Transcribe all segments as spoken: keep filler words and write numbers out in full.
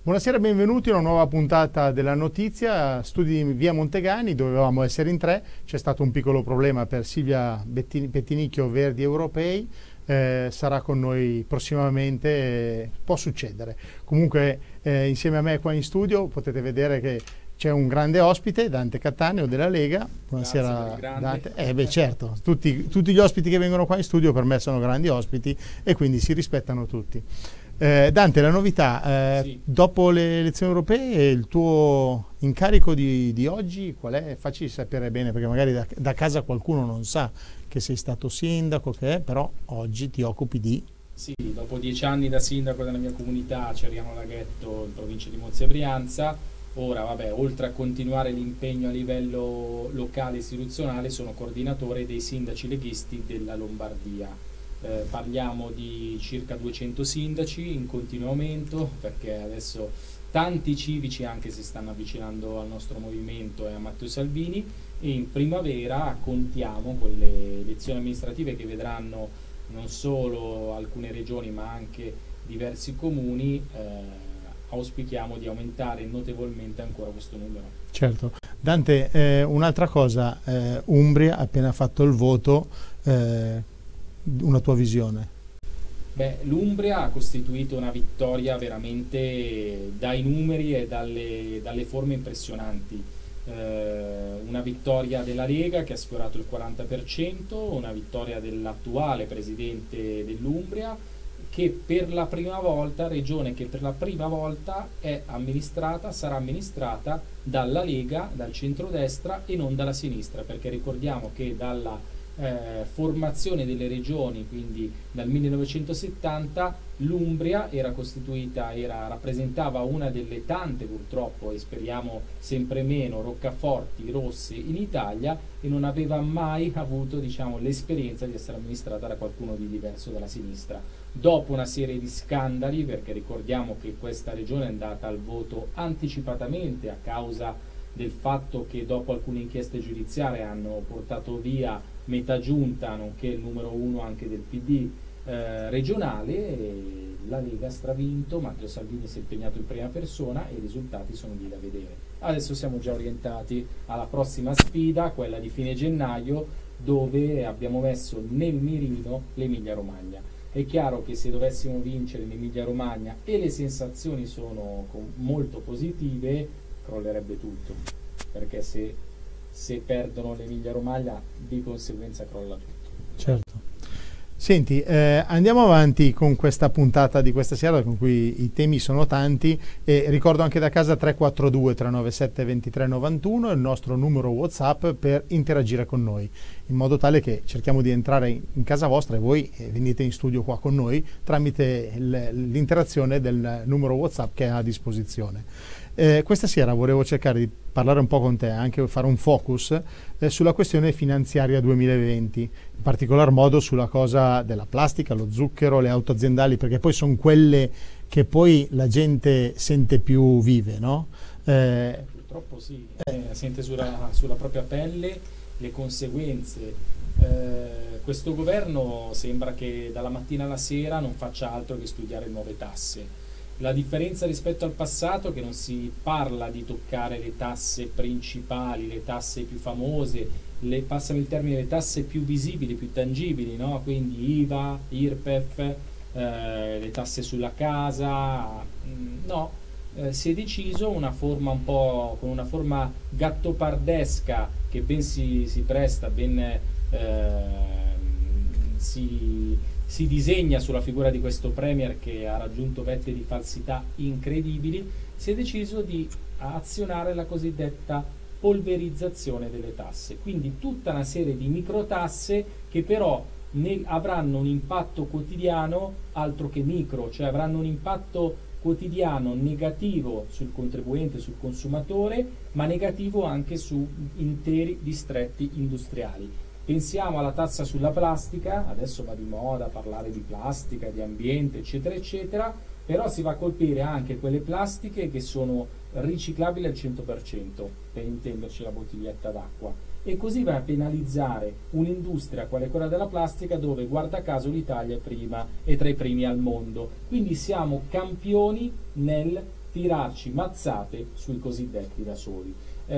Buonasera e benvenuti a una nuova puntata della Notizia, studi di via Montegani, dovevamo essere in tre, c'è stato un piccolo problema per Silvia Bettini, Pettinicchio, Verdi Europei, eh, sarà con noi prossimamente, eh, può succedere. Comunque eh, insieme a me qua in studio potete vedere che c'è un grande ospite, Dante Cattaneo della Lega. Buonasera Dante. Eh beh certo, tutti, tutti gli ospiti che vengono qua in studio per me sono grandi ospiti e quindi si rispettano tutti. Eh, Dante, la novità, eh, sì. Dopo le elezioni europee il tuo incarico di, di oggi qual è? Facci sapere bene perché magari da, da casa qualcuno non sa che sei stato sindaco, che è, però oggi ti occupi di... Sì, dopo dieci anni da sindaco della mia comunità, Ceriano Laghetto, in provincia di Monza e Brianza, ora vabbè, oltre a continuare l'impegno a livello locale e istituzionale, sono coordinatore dei sindaci leghisti della Lombardia. Eh, parliamo di circa duecento sindaci in continuo aumento, perché adesso tanti civici anche si stanno avvicinando al nostro movimento e a Matteo Salvini, e in primavera contiamo con le elezioni amministrative che vedranno non solo alcune regioni ma anche diversi comuni, eh, auspichiamo di aumentare notevolmente ancora questo numero. Certo. Dante, eh, un'altra cosa, eh, Umbria ha appena fatto il voto, eh, una tua visione? Beh, l'Umbria ha costituito una vittoria veramente dai numeri e dalle, dalle forme impressionanti. Eh, una vittoria della Lega che ha sfiorato il quaranta per cento, una vittoria dell'attuale presidente dell'Umbria, che per la prima volta, regione che per la prima volta è amministrata, sarà amministrata dalla Lega, dal centrodestra e non dalla sinistra, perché ricordiamo che dalla Eh, formazione delle regioni, quindi dal millenovecentosettanta, l'Umbria era costituita, era, rappresentava una delle tante purtroppo, e speriamo sempre meno, roccaforti rosse in Italia, e non aveva mai avuto, diciamo, l'esperienza di essere amministrata da qualcuno di diverso dalla sinistra. Dopo una serie di scandali, perché ricordiamo che questa regione è andata al voto anticipatamente a causa del fatto che dopo alcune inchieste giudiziarie hanno portato via metà giunta, nonché il numero uno anche del P D eh, regionale, e la Lega ha stravinto, Matteo Salvini si è impegnato in prima persona e i risultati sono lì da vedere. Adesso siamo già orientati alla prossima sfida, quella di fine gennaio, dove abbiamo messo nel mirino l'Emilia Romagna. È chiaro che se dovessimo vincere in Emilia Romagna e le sensazioni sono molto positive, crollerebbe tutto, perché se, se perdono l'Emilia Romagna di conseguenza crolla tutto. Certo. Senti, eh, andiamo avanti con questa puntata di questa sera, con cui i temi sono tanti, e ricordo anche da casa tre quattro due tre nove sette due tre nove uno, il nostro numero WhatsApp per interagire con noi, in modo tale che cerchiamo di entrare in, in casa vostra e voi eh, venite in studio qua con noi tramite l'interazione del numero WhatsApp che è a disposizione. Eh, questa sera volevo cercare di parlare un po' con te, anche fare un focus eh, sulla questione finanziaria duemilaventi, in particolar modo sulla cosa della plastica, lo zucchero, le auto aziendali, perché poi sono quelle che poi la gente sente più vive, no? Eh, Purtroppo sì, eh, sente sulla, sulla propria pelle le conseguenze. Eh, questo governo sembra che dalla mattina alla sera non faccia altro che studiare nuove tasse. La differenza rispetto al passato è che non si parla di toccare le tasse principali, le tasse più famose, le, passami il termine, le tasse più visibili, più tangibili, no? Quindi I V A, I R P E F, eh, le tasse sulla casa, no, eh, si è deciso una forma un po', con una forma gattopardesca che ben si, si presta, ben eh, si... si disegna sulla figura di questo premier che ha raggiunto vette di falsità incredibili. Si è deciso di azionare la cosiddetta polverizzazione delle tasse, quindi tutta una serie di microtasse che però ne avranno un impatto quotidiano altro che micro, cioè avranno un impatto quotidiano negativo sul contribuente, sul consumatore, ma negativo anche su interi distretti industriali. Pensiamo alla tassa sulla plastica, adesso va di moda parlare di plastica, di ambiente, eccetera, eccetera, però si va a colpire anche quelle plastiche che sono riciclabili al cento per cento, per intenderci la bottiglietta d'acqua, e così va a penalizzare un'industria quale quella della plastica dove, guarda caso, l'Italia è prima e tra i primi al mondo. Quindi siamo campioni nel tirarci mazzate sui cosiddetti da soli.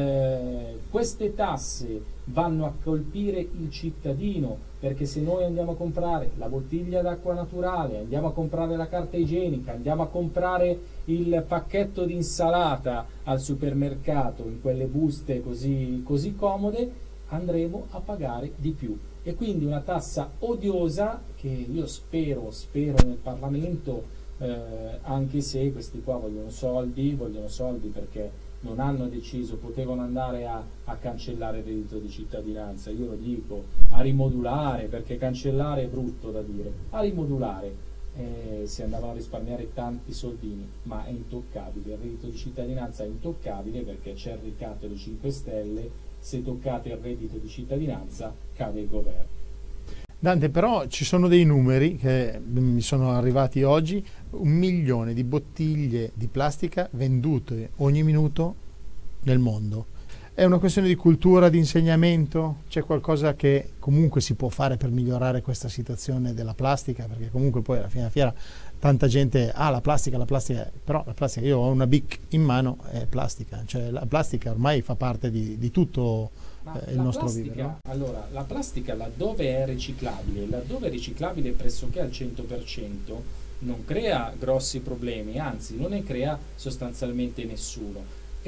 Eh, queste tasse vanno a colpire il cittadino, perché se noi andiamo a comprare la bottiglia d'acqua naturale, andiamo a comprare la carta igienica, andiamo a comprare il pacchetto di insalata al supermercato in quelle buste così, così comode, andremo a pagare di più. E quindi una tassa odiosa che io spero, spero nel Parlamento, eh, anche se questi qua vogliono soldi, vogliono soldi perché non hanno deciso, potevano andare a, a cancellare il reddito di cittadinanza, io lo dico, a rimodulare, perché cancellare è brutto da dire, a rimodulare, eh, si andavano a risparmiare tanti soldini, ma è intoccabile, il reddito di cittadinanza è intoccabile perché c'è il ricatto dei cinque Stelle, se toccate il reddito di cittadinanza cade il governo. Dante, però ci sono dei numeri che mi sono arrivati oggi, un milione di bottiglie di plastica vendute ogni minuto nel mondo. È una questione di cultura, di insegnamento? C'è qualcosa che comunque si può fare per migliorare questa situazione della plastica? Perché comunque poi alla fine della fiera tanta gente, ah la plastica, la plastica, però la plastica, io ho una Bic in mano, è plastica, cioè la plastica ormai fa parte di, di tutto. Ma il la nostro plastica, vivere, no? Allora, la plastica laddove è riciclabile, laddove è riciclabile pressoché al cento per cento, non crea grossi problemi, anzi non ne crea sostanzialmente nessuno.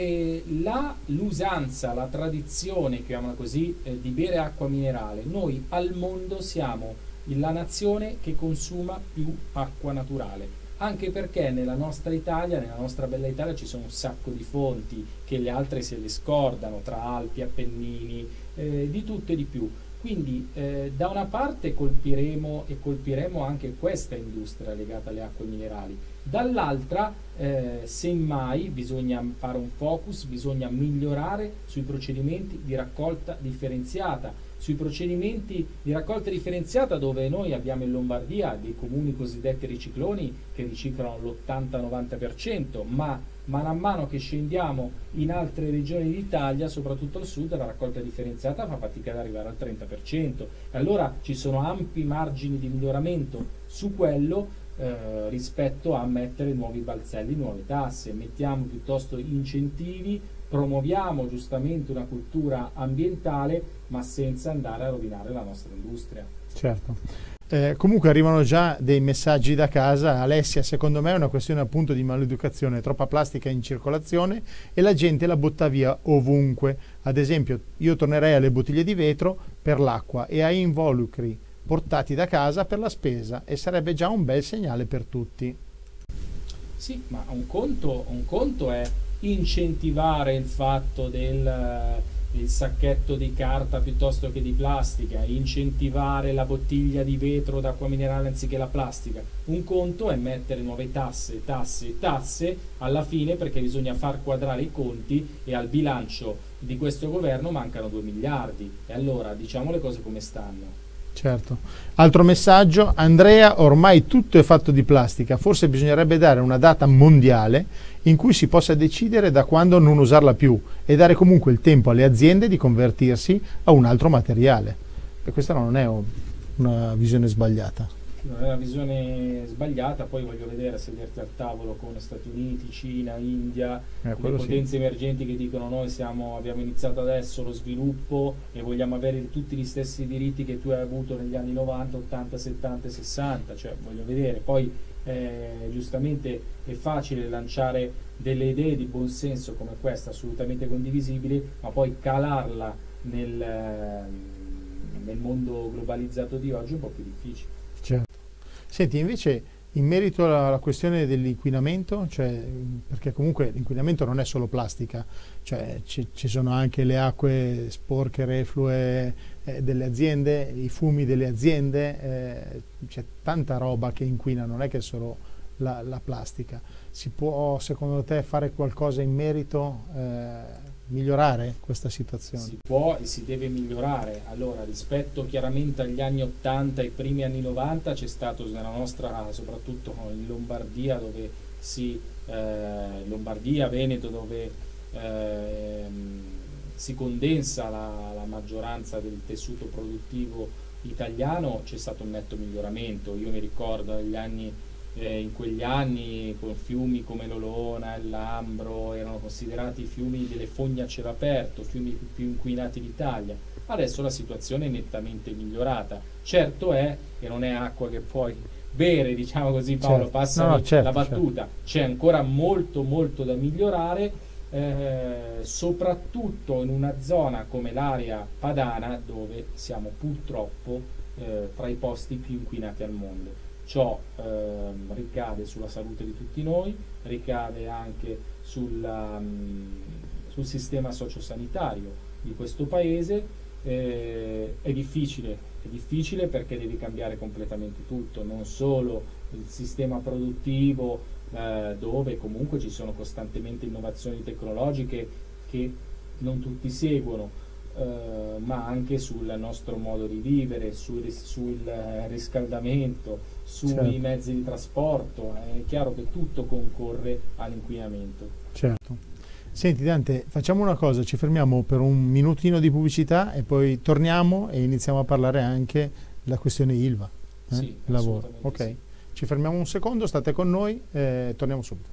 E la, l'usanza, la tradizione, chiamiamola così, eh, di bere acqua minerale, noi al mondo siamo la nazione che consuma più acqua naturale. Anche perché nella nostra Italia, nella nostra bella Italia, ci sono un sacco di fonti che le altre se le scordano, tra Alpi, Appennini, eh, di tutto e di più. Quindi eh, da una parte colpiremo e colpiremo anche questa industria legata alle acque minerali, dall'altra eh, semmai bisogna fare un focus, bisogna migliorare sui procedimenti di raccolta differenziata, sui procedimenti di raccolta differenziata dove noi abbiamo in Lombardia dei comuni cosiddetti ricicloni che riciclano l'ottanta novanta per cento, ma mano a mano che scendiamo in altre regioni d'Italia, soprattutto al sud, la raccolta differenziata fa fatica ad arrivare al trenta per cento. Allora ci sono ampi margini di miglioramento su quello eh, rispetto a mettere nuovi balzelli, nuove tasse. Mettiamo piuttosto incentivi, promuoviamo giustamente una cultura ambientale, ma senza andare a rovinare la nostra industria. Certo. Eh, comunque arrivano già dei messaggi da casa. Alessia, secondo me è una questione appunto di maleducazione, troppa plastica in circolazione e la gente la butta via ovunque. Ad esempio, io tornerei alle bottiglie di vetro per l'acqua e ai involucri portati da casa per la spesa, e sarebbe già un bel segnale per tutti. Sì, ma un conto, un conto è incentivare il fatto del il sacchetto di carta piuttosto che di plastica, incentivare la bottiglia di vetro d'acqua minerale anziché la plastica. Un conto è mettere nuove tasse, tasse, tasse alla fine, perché bisogna far quadrare i conti e al bilancio di questo governo mancano due miliardi. E allora diciamo le cose come stanno. Certo. Altro messaggio: Andrea, ormai tutto è fatto di plastica, forse bisognerebbe dare una data mondiale in cui si possa decidere da quando non usarla più e dare comunque il tempo alle aziende di convertirsi a un altro materiale. E questa non è una visione sbagliata. Non è una visione sbagliata, poi voglio vedere, sederti al tavolo con Stati Uniti, Cina, India, eh, le potenze sì. emergenti che dicono noi siamo, abbiamo iniziato adesso lo sviluppo e vogliamo avere tutti gli stessi diritti che tu hai avuto negli anni novanta, ottanta, settanta, sessanta, cioè voglio vedere. Poi eh, giustamente è facile lanciare delle idee di buonsenso come questa, assolutamente condivisibili, ma poi calarla nel, nel mondo globalizzato di oggi è un po' più difficile. Certo. Senti, invece in merito alla, alla questione dell'inquinamento, cioè, perché comunque l'inquinamento non è solo plastica, cioè ci, ci sono anche le acque sporche, reflue eh, delle aziende, i fumi delle aziende, eh, c'è tanta roba che inquina, non è che è solo la, la plastica. Si può secondo te fare qualcosa in merito, eh, migliorare questa situazione? Si può e si deve migliorare. Allora, rispetto chiaramente agli anni ottanta e primi anni novanta, c'è stato nella nostra, soprattutto in Lombardia, dove si eh, Lombardia, Veneto, dove eh, si condensa la, la maggioranza del tessuto produttivo italiano, c'è stato un netto miglioramento. Io mi ricordo negli anni eh, in quegli anni con fiumi come l'Olona, il Lambro erano considerati fiumi delle fogne a cielo aperto, fiumi più, più inquinati d'Italia. Adesso la situazione è nettamente migliorata. Certo è che non è acqua che puoi bere, diciamo così, Paolo, certo. passa no, no, certo, la battuta, certo. C'è ancora molto molto da migliorare, eh, soprattutto in una zona come l'area padana, dove siamo purtroppo eh, tra i posti più inquinati al mondo. Ciò ehm, ricade sulla salute di tutti noi, ricade anche sulla, mh, sul sistema sociosanitario di questo paese. Eh, è difficile, è difficile perché devi cambiare completamente tutto, non solo il sistema produttivo, eh, dove comunque ci sono costantemente innovazioni tecnologiche che non tutti seguono, eh, ma anche sul nostro modo di vivere, sul, sul riscaldamento, sui certo. mezzi di trasporto. È chiaro che tutto concorre all'inquinamento. Certo. Senti Dante, facciamo una cosa, ci fermiamo per un minutino di pubblicità e poi torniamo e iniziamo a parlare anche della questione Ilva. Eh? Sì, lavoro. Ok, sì. Ci fermiamo un secondo, state con noi, eh, torniamo subito.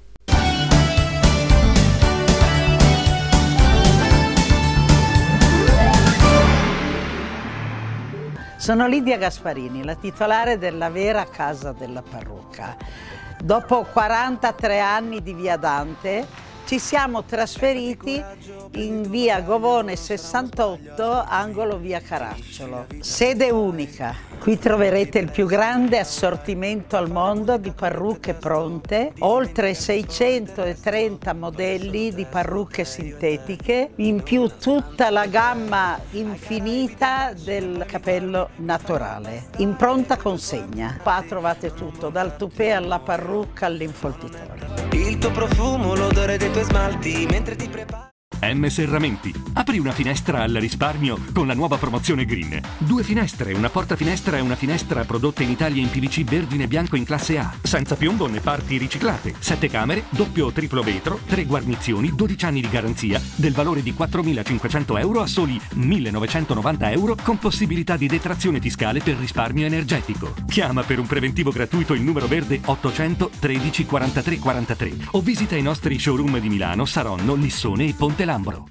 Sono Lidia Gasparini, la titolare della Vera Casa della Parrucca. Dopo quarantatré anni di Via Dante ci siamo trasferiti in via Govone sessantotto, angolo via Caracciolo. Sede unica. Qui troverete il più grande assortimento al mondo di parrucche pronte, oltre seicentotrenta modelli di parrucche sintetiche, in più tutta la gamma infinita del capello naturale. In pronta consegna. Qua trovate tutto, dal tupè alla parrucca all'infoltitore. Il tuo profumo, l'odore dei tuoi smalti mentre ti prepari. M Serramenti. Apri una finestra al risparmio con la nuova promozione Green. Due finestre, una porta finestra e una finestra prodotte in Italia in P V C verdine bianco in classe A, senza piombo né parti riciclate. Sette camere, doppio o triplo vetro, tre guarnizioni, dodici anni di garanzia, del valore di quattromilacinquecento euro a soli millenovecentonovanta euro, con possibilità di detrazione fiscale per risparmio energetico. Chiama per un preventivo gratuito il numero verde ottocento tredici quarantatré quarantatré o visita i nostri showroom di Milano, Saronno, Lissone e Ponte Lambro.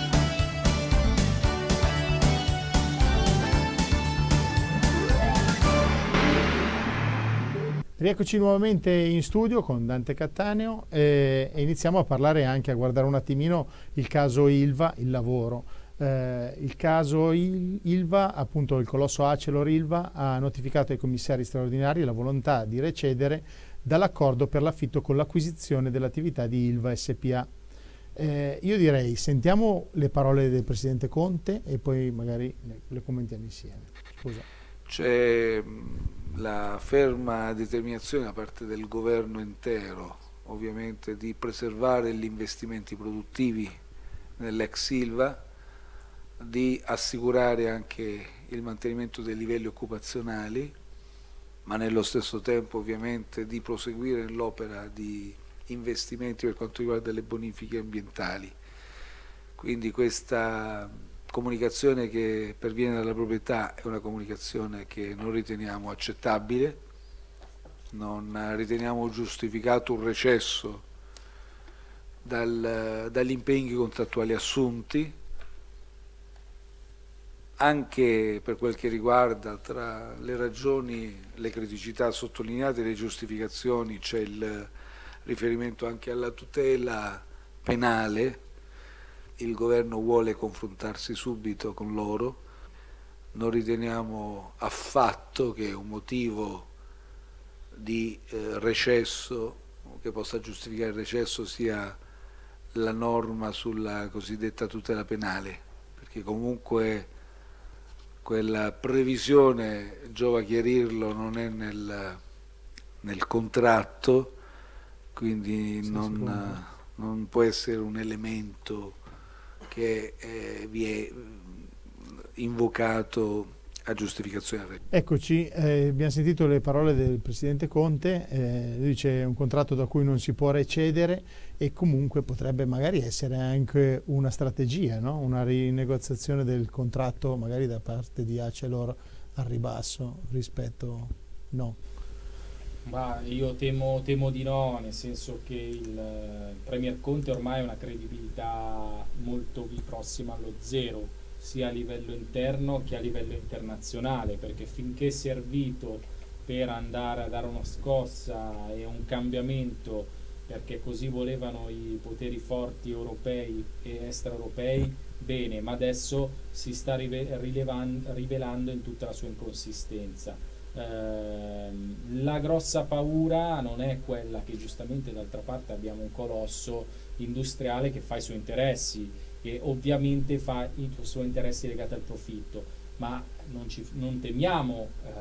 Rieccoci nuovamente in studio con Dante Cattaneo eh, e iniziamo a parlare anche, a guardare un attimino il caso Ilva, il lavoro. Eh, il caso Il, Ilva, appunto il colosso Acelor Ilva, ha notificato ai commissari straordinari la volontà di recedere dall'accordo per l'affitto con l'acquisizione dell'attività di Ilva S P A. Eh, io direi, sentiamo le parole del Presidente Conte e poi magari le, le commentiamo insieme. Scusa. C'è la ferma determinazione da parte del governo intero, ovviamente, di preservare gli investimenti produttivi nell'ex Ilva, di assicurare anche il mantenimento dei livelli occupazionali, ma nello stesso tempo ovviamente di proseguire nell'opera di investimenti per quanto riguarda le bonifiche ambientali. Quindi questa comunicazione che perviene dalla proprietà è una comunicazione che non riteniamo accettabile, non riteniamo giustificato un recesso dal, dagli impegni contrattuali assunti, anche per quel che riguarda tra le ragioni, le criticità sottolineate e le giustificazioni c'è il riferimento anche alla tutela penale. Il governo vuole confrontarsi subito con loro, non riteniamo affatto che un motivo di eh, recesso, che possa giustificare il recesso, sia la norma sulla cosiddetta tutela penale, perché comunque quella previsione, giova chiarirlo, non è nel, nel contratto, quindi non, non può essere un elemento che eh, vi è invocato a giustificazione. Eccoci, eh, abbiamo sentito le parole del Presidente Conte, eh, lui dice è un contratto da cui non si può recedere e comunque potrebbe magari essere anche una strategia, no? Una rinegoziazione del contratto magari da parte di Acelor al ribasso rispetto no. Ma io temo, temo di no, nel senso che il, il Premier Conte ormai ha una credibilità molto prossima allo zero, sia a livello interno che a livello internazionale, perché finché è servito per andare a dare una scossa e un cambiamento, perché così volevano i poteri forti europei e extraeuropei, bene, ma adesso si sta rivelando in tutta la sua inconsistenza. Eh, la grossa paura non è quella che giustamente d'altra parte abbiamo un colosso industriale che fa i suoi interessi e ovviamente fa i suoi interessi legati al profitto, ma non, ci, non temiamo eh,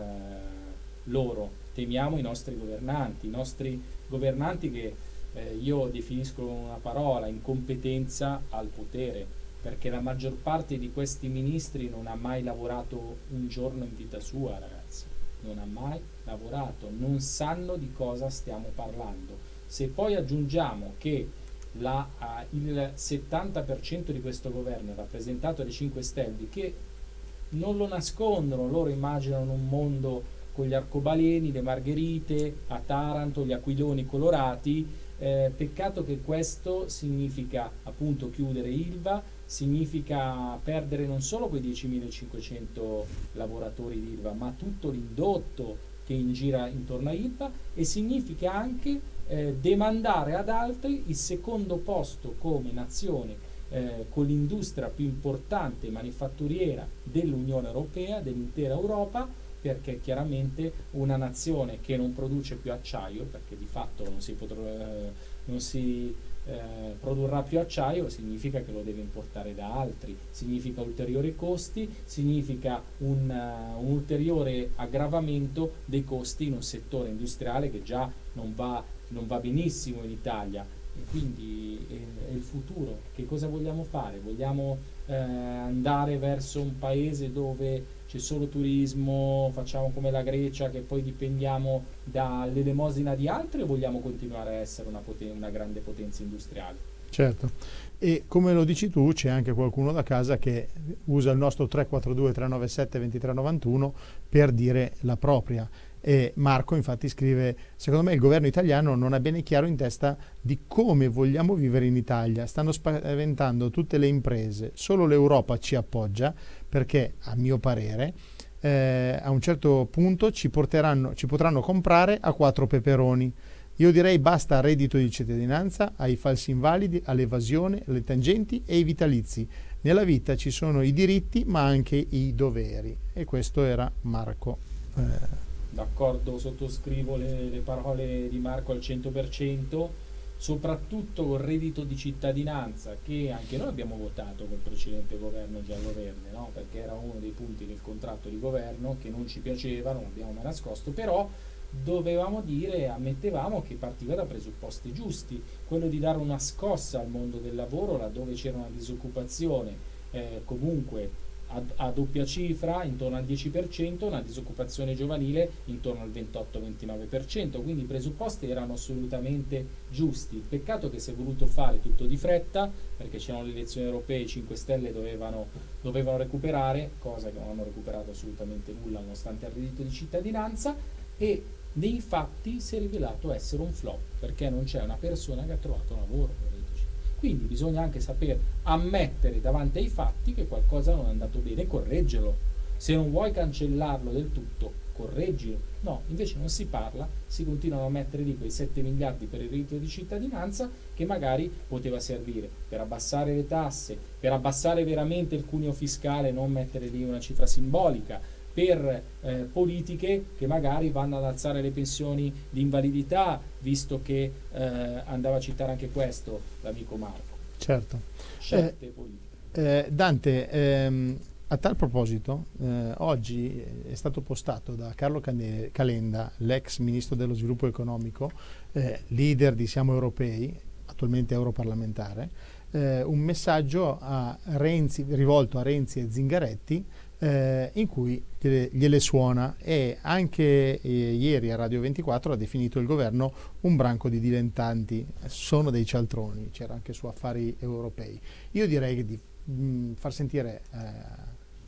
loro, temiamo i nostri governanti, i nostri governanti che eh, io definisco con una parola, incompetenza al potere, perché la maggior parte di questi ministri non ha mai lavorato un giorno in vita sua, ragazzi. Non ha mai lavorato, non sanno di cosa stiamo parlando. Se poi aggiungiamo che la, uh, il settanta per cento di questo governo è rappresentato dai cinque Stelle, che non lo nascondono, loro immaginano un mondo con gli arcobaleni, le margherite a Taranto, gli aquiloni colorati, eh, peccato che questo significa appunto chiudere Ilva, significa perdere non solo quei diecimilacinquecento lavoratori di Ilva, ma tutto l'indotto che in gira intorno a Ilva, e significa anche eh, demandare ad altri il secondo posto come nazione eh, con l'industria più importante manifatturiera dell'Unione Europea, dell'intera Europa, perché chiaramente una nazione che non produce più acciaio, perché di fatto non si, potrà, eh, non si eh, produrrà più acciaio, significa che lo deve importare da altri, significa ulteriori costi, significa un, uh, un ulteriore aggravamento dei costi in un settore industriale che già non va, non va benissimo in Italia. E quindi è, è il futuro. Che cosa vogliamo fare? Vogliamo eh, andare verso un paese dove c'è solo turismo, facciamo come la Grecia che poi dipendiamo dall'elemosina di altri, o vogliamo continuare a essere una, poten- una grande potenza industriale? Certo, e come lo dici tu c'è anche qualcuno da casa che usa il nostro tre quattro due tre nove sette due tre nove uno per dire la propria. E Marco infatti scrive: secondo me il governo italiano non ha bene chiaro in testa di come vogliamo vivere in Italia, stanno spaventando tutte le imprese, solo l'Europa ci appoggia perché a mio parere eh, a un certo punto ci porteranno, ci potranno comprare a quattro peperoni. Io direi basta reddito di cittadinanza, ai falsi invalidi, all'evasione, alle tangenti e ai vitalizi. Nella vita ci sono i diritti ma anche i doveri. E questo era Marco. Eh, D'accordo, sottoscrivo le, le parole di Marco al cento per cento, soprattutto col reddito di cittadinanza che anche noi abbiamo votato col precedente governo giallo-verde, no? Perché era uno dei punti del contratto di governo che non ci piaceva, non abbiamo mai nascosto, però dovevamo dire, ammettevamo che partiva da presupposti giusti, quello di dare una scossa al mondo del lavoro laddove c'era una disoccupazione eh, comunque A, a doppia cifra, intorno al dieci per cento, una disoccupazione giovanile intorno al ventotto ventinove per cento, quindi i presupposti erano assolutamente giusti. Peccato che si è voluto fare tutto di fretta, perché c'erano le elezioni europee, i cinque Stelle dovevano, dovevano recuperare, cosa che non hanno recuperato assolutamente nulla nonostante il reddito di cittadinanza, e nei fatti si è rivelato essere un flop, perché non c'è una persona che ha trovato lavoro. Quindi bisogna anche saper ammettere davanti ai fatti che qualcosa non è andato bene e correggerlo. Se non vuoi cancellarlo del tutto, correggilo. No, invece non si parla, si continuano a mettere lì quei sette miliardi per il reddito di cittadinanza che magari poteva servire per abbassare le tasse, per abbassare veramente il cuneo fiscale, non mettere lì una cifra simbolica, per eh, politiche che magari vanno ad alzare le pensioni di invalidità, visto che eh, andava a citare anche questo l'amico Marco. Certo. Scelte eh, politiche. Eh, Dante, ehm, a tal proposito, eh, oggi è stato postato da Carlo Calenda, l'ex ministro dello sviluppo economico, eh, leader di Siamo Europei, attualmente europarlamentare, eh, un messaggio a Renzi, rivolto a Renzi e Zingaretti, Eh, in cui gliele, gliele suona, e anche eh, ieri a Radio ventiquattro ha definito il governo un branco di dilettanti, sono dei cialtroni, c'era anche su Affari Europei. Io direi che di mh, far sentire eh,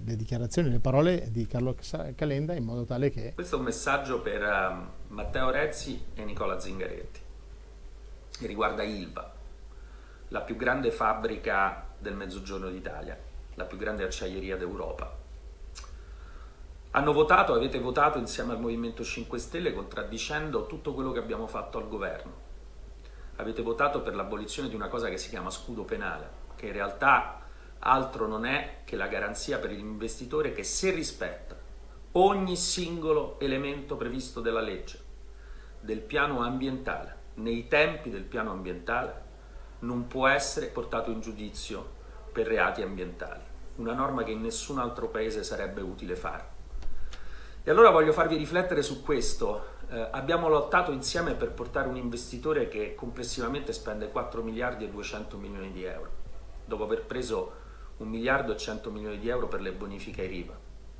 le dichiarazioni, le parole di Carlo Calenda, in modo tale che... Questo è un messaggio per um, Matteo Renzi e Nicola Zingaretti, che riguarda Ilva, la più grande fabbrica del Mezzogiorno d'Italia, la più grande acciaieria d'Europa. Hanno votato, avete votato insieme al Movimento cinque Stelle contraddicendo tutto quello che abbiamo fatto al governo. Avete votato per l'abolizione di una cosa che si chiama scudo penale, che in realtà altro non è che la garanzia per l'investitore che, se rispetta ogni singolo elemento previsto dalla legge, del piano ambientale, nei tempi del piano ambientale, non può essere portato in giudizio per reati ambientali. Una norma che in nessun altro paese sarebbe utile fare. E allora voglio farvi riflettere su questo. Eh, abbiamo lottato insieme per portare un investitore che complessivamente spende quattro miliardi e duecento milioni di euro, dopo aver preso un miliardo e cento milioni di euro per le bonifiche ai Riva.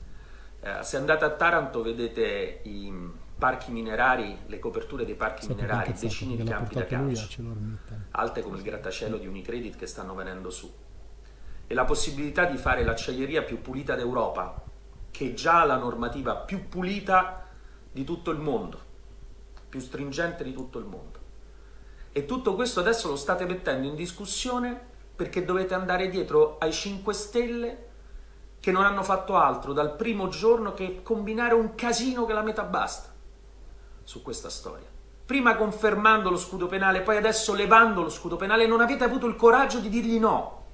Eh, se andate a Taranto vedete i parchi minerari, le coperture dei parchi Sapete minerari, incazzato, decine di l'ha campi da portato lui a calcio, Celormita, alte come il grattacielo di Unicredit, che stanno venendo su. E la possibilità di fare l'acciaieria più pulita d'Europa, che già ha la normativa più pulita di tutto il mondo, più stringente di tutto il mondo. E tutto questo adesso lo state mettendo in discussione perché dovete andare dietro ai cinque Stelle, che non hanno fatto altro dal primo giorno che combinare un casino che la metà basta su questa storia. Prima confermando lo scudo penale, poi adesso levando lo scudo penale. Non avete avuto il coraggio di dirgli no.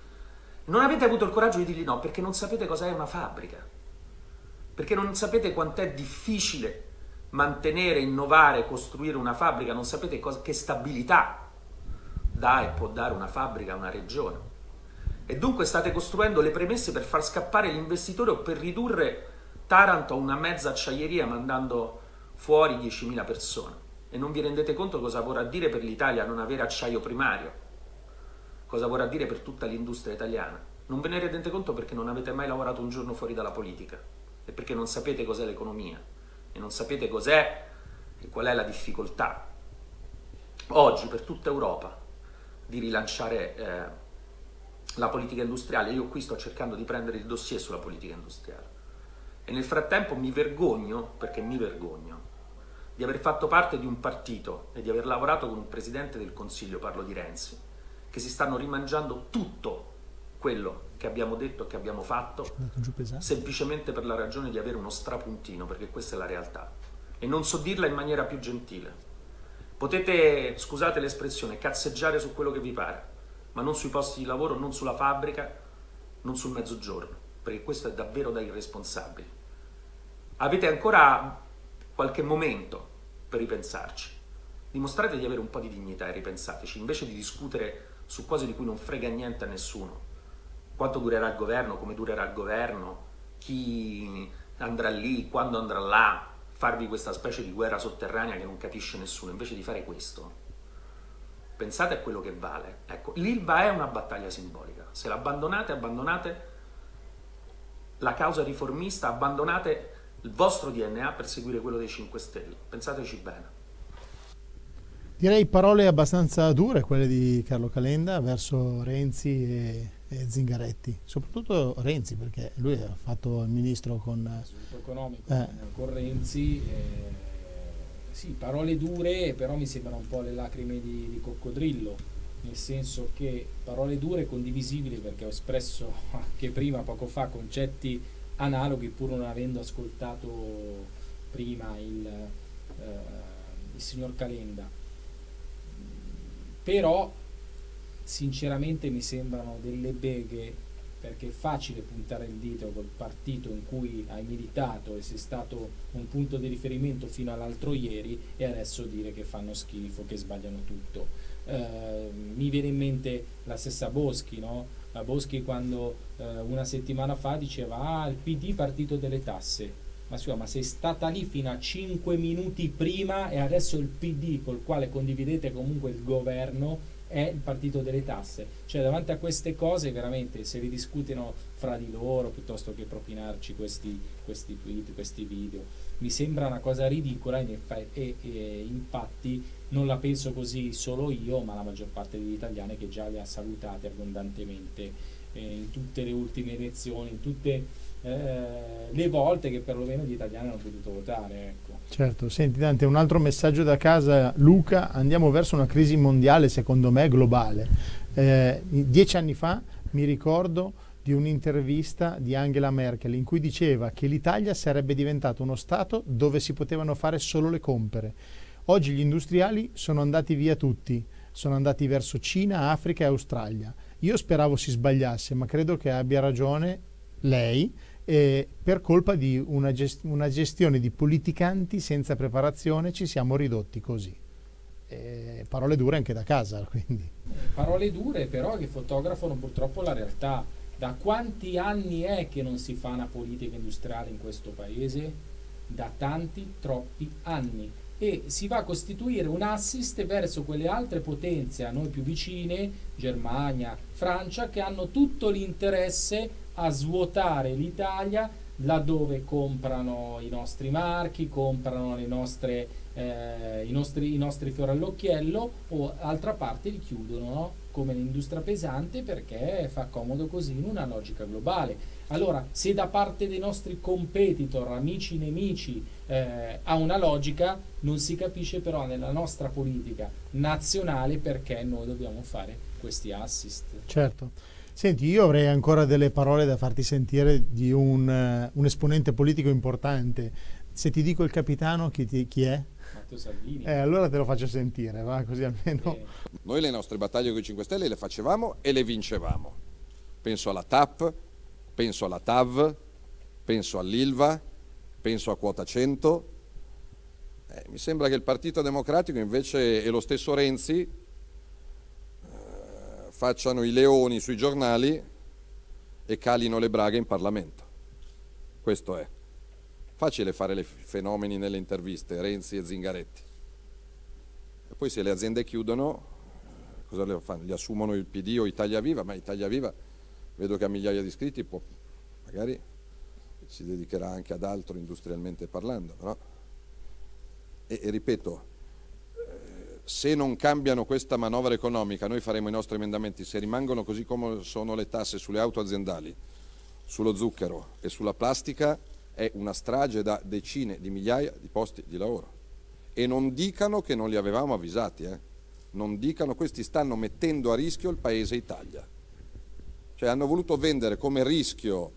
Non avete avuto il coraggio di dirgli no perché non sapete cos'è una fabbrica. Perché non sapete quant'è difficile mantenere, innovare, costruire una fabbrica, non sapete cosa, che stabilità dà e può dare una fabbrica a una regione. E dunque state costruendo le premesse per far scappare l'investitore o per ridurre Taranto a una mezza acciaieria mandando fuori diecimila persone. E non vi rendete conto cosa vorrà dire per l'Italia non avere acciaio primario, cosa vorrà dire per tutta l'industria italiana. Non ve ne rendete conto perché non avete mai lavorato un giorno fuori dalla politica. E perché non sapete cos'è l'economia e non sapete cos'è e qual è la difficoltà oggi per tutta Europa di rilanciare eh, la politica industriale. Io qui sto cercando di prendere il dossier sulla politica industriale e nel frattempo mi vergogno, perché mi vergogno, di aver fatto parte di un partito e di aver lavorato con un Presidente del Consiglio, parlo di Renzi, che si stanno rimangiando tutto quello che abbiamo detto e che abbiamo fatto semplicemente per la ragione di avere uno strapuntino, perché questa è la realtà e non so dirla in maniera più gentile. Potete, scusate l'espressione, cazzeggiare su quello che vi pare, ma non sui posti di lavoro, non sulla fabbrica, non sul Mezzogiorno, perché questo è davvero da irresponsabili. Avete ancora qualche momento per ripensarci, dimostrate di avere un po' di dignità e ripensateci, invece di discutere su cose di cui non frega niente a nessuno. Quanto durerà il governo, come durerà il governo, chi andrà lì, quando andrà là, farvi questa specie di guerra sotterranea che non capisce nessuno. Invece di fare questo, pensate a quello che vale. Ecco, l'Ilva è una battaglia simbolica. Se l'abbandonate, abbandonate la causa riformista, abbandonate il vostro D N A per seguire quello dei cinque Stelle. Pensateci bene. Direi parole abbastanza dure quelle di Carlo Calenda verso Renzi e, e Zingaretti, soprattutto Renzi, perché lui ha fatto il ministro con sviluppo economico eh. con Renzi. Eh, sì, parole dure, però mi sembrano un po' le lacrime di, di coccodrillo, nel senso che parole dure condivisibili, perché ho espresso anche prima, poco fa, concetti analoghi pur non avendo ascoltato prima il, eh, il signor Calenda. Però sinceramente mi sembrano delle beghe, perché è facile puntare il dito col partito in cui hai militato e sei stato un punto di riferimento fino all'altro ieri e adesso dire che fanno schifo, che sbagliano tutto. Eh, mi viene in mente la stessa Boschi, no? La Boschi quando eh, una settimana fa diceva ah, il P D partito delle tasse. Ma scusa, ma sei stata lì fino a cinque minuti prima e adesso il P D col quale condividete comunque il governo è il partito delle tasse. Cioè davanti a queste cose veramente se li discutono fra di loro piuttosto che propinarci questi, questi tweet, questi video, mi sembra una cosa ridicola e, e, e infatti non la penso così solo io, ma la maggior parte degli italiani, che già li ha salutati abbondantemente eh, in tutte le ultime elezioni, in tutte eh, le volte che perlomeno gli italiani hanno potuto votare, ecco. Certo. Senti Dante, un altro messaggio da casa, Luca: andiamo verso una crisi mondiale, secondo me globale. Eh, dieci anni fa mi ricordo di un'intervista di Angela Merkel in cui diceva che l'Italia sarebbe diventato uno stato dove si potevano fare solo le compere. Oggi gli industriali sono andati via tutti, sono andati verso Cina, Africa e Australia. Io speravo si sbagliasse, ma credo che abbia ragione lei, eh, per colpa di una, gest- una gestione di politicanti senza preparazione ci siamo ridotti così. Eh, parole dure anche da casa, quindi. Parole dure però che fotografano purtroppo la realtà. Da quanti anni è che non si fa una politica industriale in questo paese? Da tanti, troppi anni. E si va a costituire un assist verso quelle altre potenze a noi più vicine, Germania, Francia, che hanno tutto l'interesse a svuotare l'Italia laddove comprano i nostri marchi, comprano le nostre, eh, i, nostri, i nostri fiori all'occhiello, o altra parte li chiudono, no? Come l'industria pesante, perché fa comodo così in una logica globale. Allora, se da parte dei nostri competitor, amici, nemici, eh, ha una logica, non si capisce però nella nostra politica nazionale perché noi dobbiamo fare questi assist. Certo. Senti, io avrei ancora delle parole da farti sentire di un, uh, un esponente politico importante. Se ti dico il capitano, chi, ti, chi è? Matteo Salvini. Eh, allora te lo faccio sentire, va? Così almeno. Eh. Noi le nostre battaglie con i cinque Stelle le facevamo e le vincevamo. Penso alla T A P, penso alla T A V, penso all'Ilva, penso a quota cento. Eh, mi sembra che il Partito Democratico invece e lo stesso Renzi eh, facciano i leoni sui giornali e calino le braghe in Parlamento. Questo è. Facile fare i fenomeni nelle interviste, Renzi e Zingaretti. E poi se le aziende chiudono, cosa le fanno? Gli assumono il P D o Italia Viva, ma Italia Viva vedo che ha migliaia di iscritti, può, magari si dedicherà anche ad altro industrialmente parlando. No? E, e ripeto, eh, se non cambiano questa manovra economica, noi faremo i nostri emendamenti, se rimangono così come sono le tasse sulle auto aziendali, sullo zucchero e sulla plastica, è una strage da decine di migliaia di posti di lavoro. E non dicano che non li avevamo avvisati, eh? Non dicano, questi stanno mettendo a rischio il paese Italia. Cioè hanno voluto vendere come rischio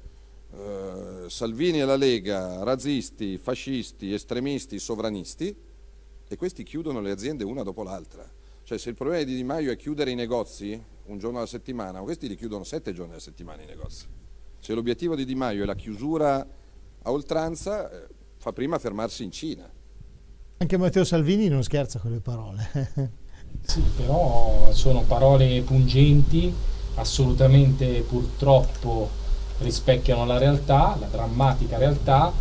eh, Salvini e la Lega, razzisti, fascisti, estremisti, sovranisti, e questi chiudono le aziende una dopo l'altra. Cioè se il problema di Di Maio è chiudere i negozi un giorno alla settimana, questi li chiudono sette giorni alla settimana i negozi. Se l'obiettivo di Di Maio è la chiusura a oltranza, eh, fa prima fermarsi in Cina. Anche Matteo Salvini non scherza con le parole. Sì, però sono parole pungenti, assolutamente purtroppo rispecchiano la realtà, la drammatica realtà,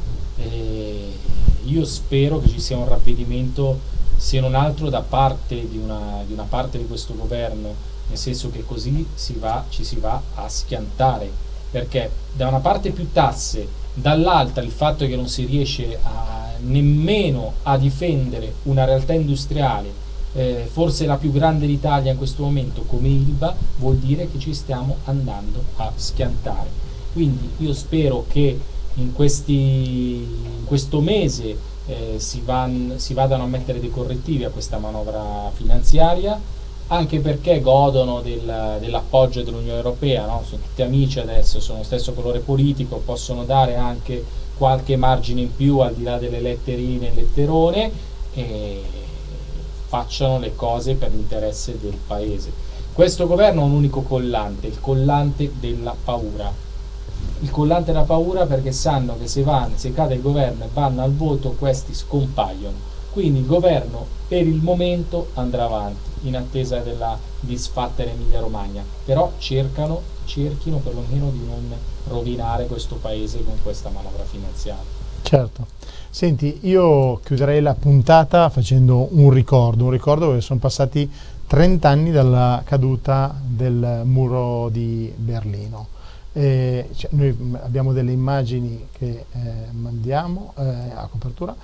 e io spero che ci sia un ravvedimento, se non altro da parte di una, di una parte di questo governo, nel senso che così si va, ci si va a schiantare, perché da una parte più tasse, dall'altra il fatto che non si riesce a, nemmeno a difendere una realtà industriale, eh, forse la più grande d'Italia in questo momento come Ilva, vuol dire che ci stiamo andando a schiantare. Quindi io spero che in, questi, in questo mese eh, si, van, si vadano a mettere dei correttivi a questa manovra finanziaria, anche perché godono del, dell'appoggio dell'Unione Europea, no? Sono tutti amici adesso, sono lo stesso colore politico, possono dare anche qualche margine in più al di là delle letterine e letterone, e facciano le cose per l'interesse del paese. Questo governo ha un unico collante, il collante della paura. Il collante della paura, perché sanno che se, vanno, se cade il governo e vanno al voto, questi scompaiono. Quindi il governo per il momento andrà avanti in attesa della disfatta in Emilia Romagna, però cercano, cerchino perlomeno di non rovinare questo paese con questa manovra finanziaria. Certo. Senti, io chiuderei la puntata facendo un ricordo, un ricordo che sono passati trenta anni dalla caduta del muro di Berlino. Eh, cioè, noi abbiamo delle immagini che eh, mandiamo eh, a copertura.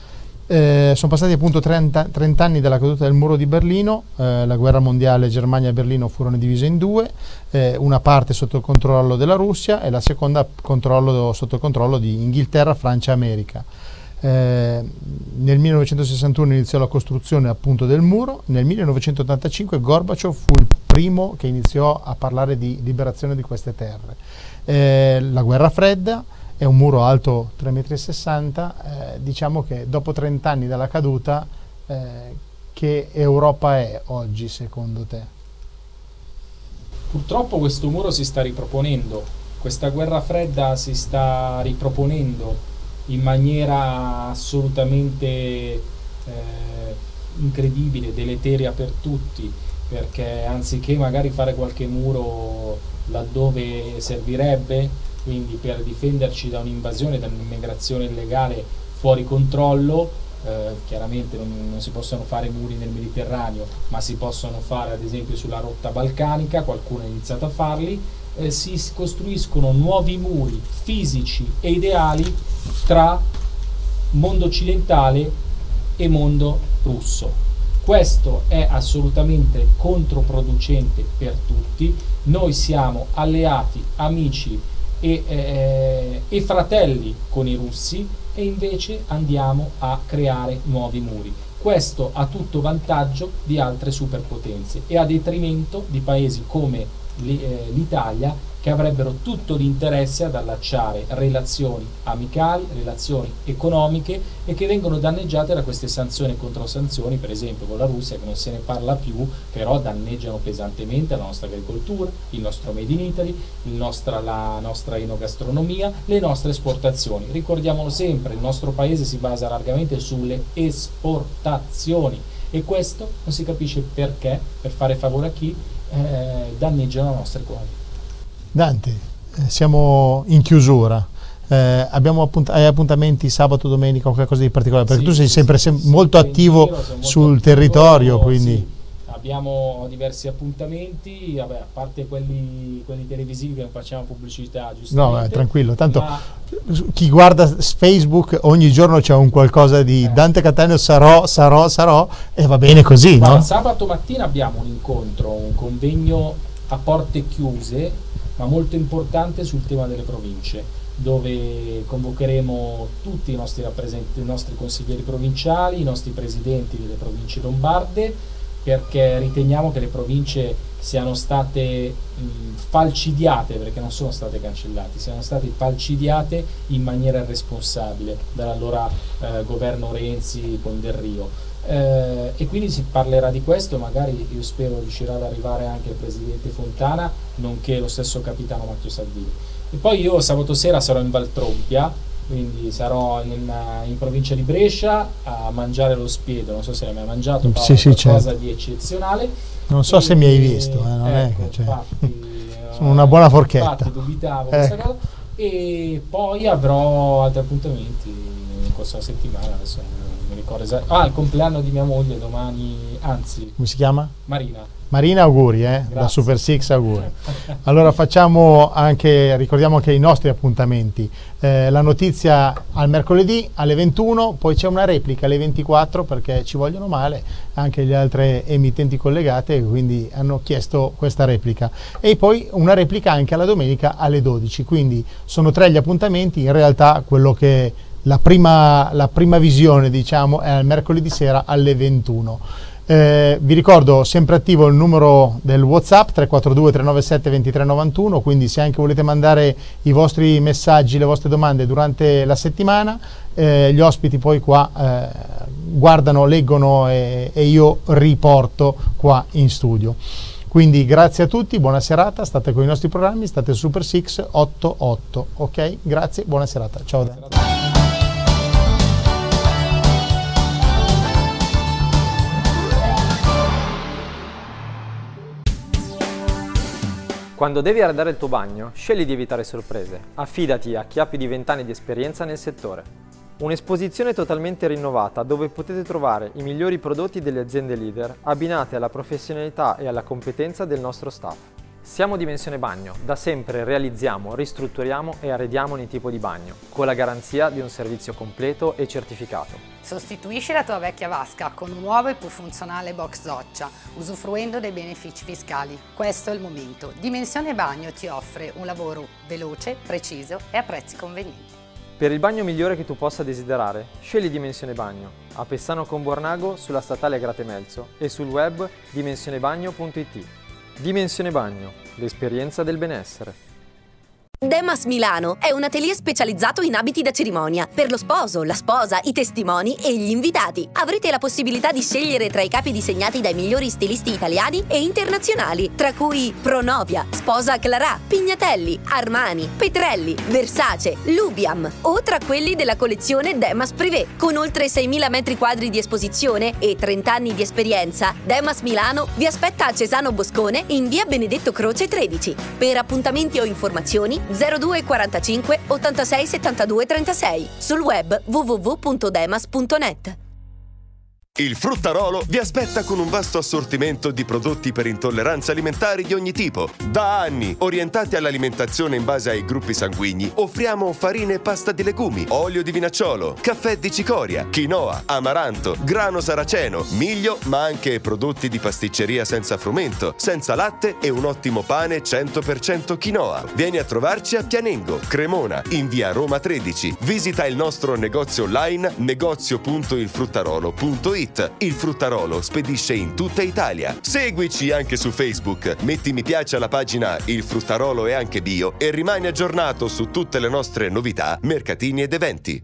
Eh, sono passati appunto trenta, trenta anni dalla caduta del muro di Berlino, eh, la guerra mondiale Germania e Berlino furono divise in due, eh, una parte sotto il controllo della Russia e la seconda controllo, sotto il controllo di Inghilterra, Francia e America. Eh, nel millenovecentosessantuno iniziò la costruzione appunto del muro, nel millenovecentottantacinque Gorbaciov fu il primo che iniziò a parlare di liberazione di queste terre. Eh, la guerra fredda, è un muro alto tre virgola sessanta metri, eh, diciamo che dopo trenta anni dalla caduta, eh, che Europa è oggi secondo te? Purtroppo questo muro si sta riproponendo, questa guerra fredda si sta riproponendo in maniera assolutamente eh, incredibile, deleteria per tutti, perché anziché magari fare qualche muro laddove servirebbe, quindi per difenderci da un'invasione, da un'immigrazione illegale fuori controllo, eh, chiaramente non, non si possono fare muri nel Mediterraneo, ma si possono fare ad esempio sulla rotta balcanica, qualcuno ha iniziato a farli, eh, si costruiscono nuovi muri fisici e ideali tra mondo occidentale e mondo russo. Questo è assolutamente controproducente per tutti. Noi siamo alleati, amici e, eh, e fratelli con i russi e invece andiamo a creare nuovi muri. Questo a tutto vantaggio di altre superpotenze e a detrimento di paesi come l'Italia, che avrebbero tutto l'interesse ad allacciare relazioni amicali, relazioni economiche, e che vengono danneggiate da queste sanzioni e controsanzioni, per esempio con la Russia, che non se ne parla più, però danneggiano pesantemente la nostra agricoltura, il nostro Made in Italy, il nostra, la nostra enogastronomia, le nostre esportazioni. Ricordiamolo sempre, il nostro paese si basa largamente sulle esportazioni e questo non si capisce perché, per fare favore a chi, eh, danneggiano la nostra economia. Dante, eh, siamo in chiusura, eh, abbiamo appunt- hai appuntamenti sabato, domenica o qualcosa di particolare? Perché sì, tu sei sì, sempre sì, sem- molto attivo giro, molto sul attivo, territorio, quindi... Sì, abbiamo diversi appuntamenti, vabbè, a parte quelli, quelli televisivi che non facciamo pubblicità, giustamente. No, eh, tranquillo, tanto ma... chi guarda Facebook ogni giorno c'è un qualcosa di eh. Dante Cattaneo sarò, sarò, sarò e va bene così, ma no? Sabato mattina abbiamo un incontro, un convegno a porte chiuse, ma molto importante sul tema delle province, dove convocheremo tutti i nostri rappresentanti, i nostri consiglieri provinciali, i nostri presidenti delle province lombarde, perché riteniamo che le province siano state mh, falcidiate, perché non sono state cancellate, siano state falcidiate in maniera irresponsabile dall'allora eh, governo Renzi con Del Rio. Eh, e quindi si parlerà di questo, magari io spero riuscirà ad arrivare anche il presidente Fontana, nonché lo stesso capitano Matteo Salvini. E poi io sabato sera sarò in Valtrompia, quindi sarò in, in provincia di Brescia a mangiare lo spiedo, non so se l'hai mai mangiato, Paolo, sì, sì, qualcosa certo. di eccezionale. Non so e, se mi hai visto, eh, non ecco, è che, cioè, infatti, sono una buona forchetta. Infatti dubitavo eh. questa cosa. E poi avrò altri appuntamenti in corso della settimana, adesso non mi ricordo esattamente. Ah, il compleanno di mia moglie domani, anzi. Come si chiama? Marina. Marina, auguri, eh? Da Super Six auguri. Allora facciamo anche, ricordiamo anche i nostri appuntamenti. Eh, la notizia al mercoledì alle ventuno, poi c'è una replica alle ventiquattro perché ci vogliono male anche le altre emittenti collegate, quindi hanno chiesto questa replica. E poi una replica anche alla domenica alle dodici, quindi sono tre gli appuntamenti, in realtà quello che la prima, la prima visione diciamo è al mercoledì sera alle ventuno. Eh, vi ricordo sempre attivo il numero del WhatsApp tre quattro due tre nove sette due tre nove uno, quindi se anche volete mandare i vostri messaggi, le vostre domande durante la settimana, eh, gli ospiti poi qua eh, guardano, leggono e, e io riporto qua in studio. Quindi grazie a tutti, buona serata, state con i nostri programmi, state Super Six ottantotto, ok? Grazie, buona serata, ciao. Buona serata. Quando devi arredare il tuo bagno, scegli di evitare sorprese. Affidati a chi ha più di venti anni di esperienza nel settore. Un'esposizione totalmente rinnovata dove potete trovare i migliori prodotti delle aziende leader abbinate alla professionalità e alla competenza del nostro staff. Siamo Dimensione Bagno, da sempre realizziamo, ristrutturiamo e arrediamo ogni tipo di bagno, con la garanzia di un servizio completo e certificato. Sostituisci la tua vecchia vasca con un nuovo e più funzionale box doccia, usufruendo dei benefici fiscali. Questo è il momento. Dimensione Bagno ti offre un lavoro veloce, preciso e a prezzi convenienti. Per il bagno migliore che tu possa desiderare, scegli Dimensione Bagno, a Pessano con Bornago, sulla statale Agrate Melzo e sul web dimensione bagno punto it. Dimensione Bagno, l'esperienza del benessere. Demas Milano è un atelier specializzato in abiti da cerimonia per lo sposo, la sposa, i testimoni e gli invitati. Avrete la possibilità di scegliere tra i capi disegnati dai migliori stilisti italiani e internazionali, tra cui Pronovia, Sposa Clarà, Pignatelli, Armani, Petrelli, Versace, Lubiam o tra quelli della collezione Demas Privé. Con oltre seimila metri quadri di esposizione e trenta anni di esperienza, Demas Milano vi aspetta a Cesano Boscone in via Benedetto Croce tredici. Per appuntamenti o informazioni zero due quarantacinque ottantasei settantadue trentasei, sul web w w w punto demas punto net. Il Fruttarolo vi aspetta con un vasto assortimento di prodotti per intolleranze alimentari di ogni tipo. Da anni, orientati all'alimentazione in base ai gruppi sanguigni, offriamo farine e pasta di legumi, olio di vinacciolo, caffè di cicoria, quinoa, amaranto, grano saraceno, miglio, ma anche prodotti di pasticceria senza frumento, senza latte e un ottimo pane cento per cento quinoa. Vieni a trovarci a Pianengo, Cremona, in via Roma tredici. Visita il nostro negozio online negozio punto il fruttarolo punto it. Il Fruttarolo spedisce in tutta Italia. Seguici anche su Facebook, metti mi piace alla pagina Il Fruttarolo e anche bio e rimani aggiornato su tutte le nostre novità, mercatini ed eventi.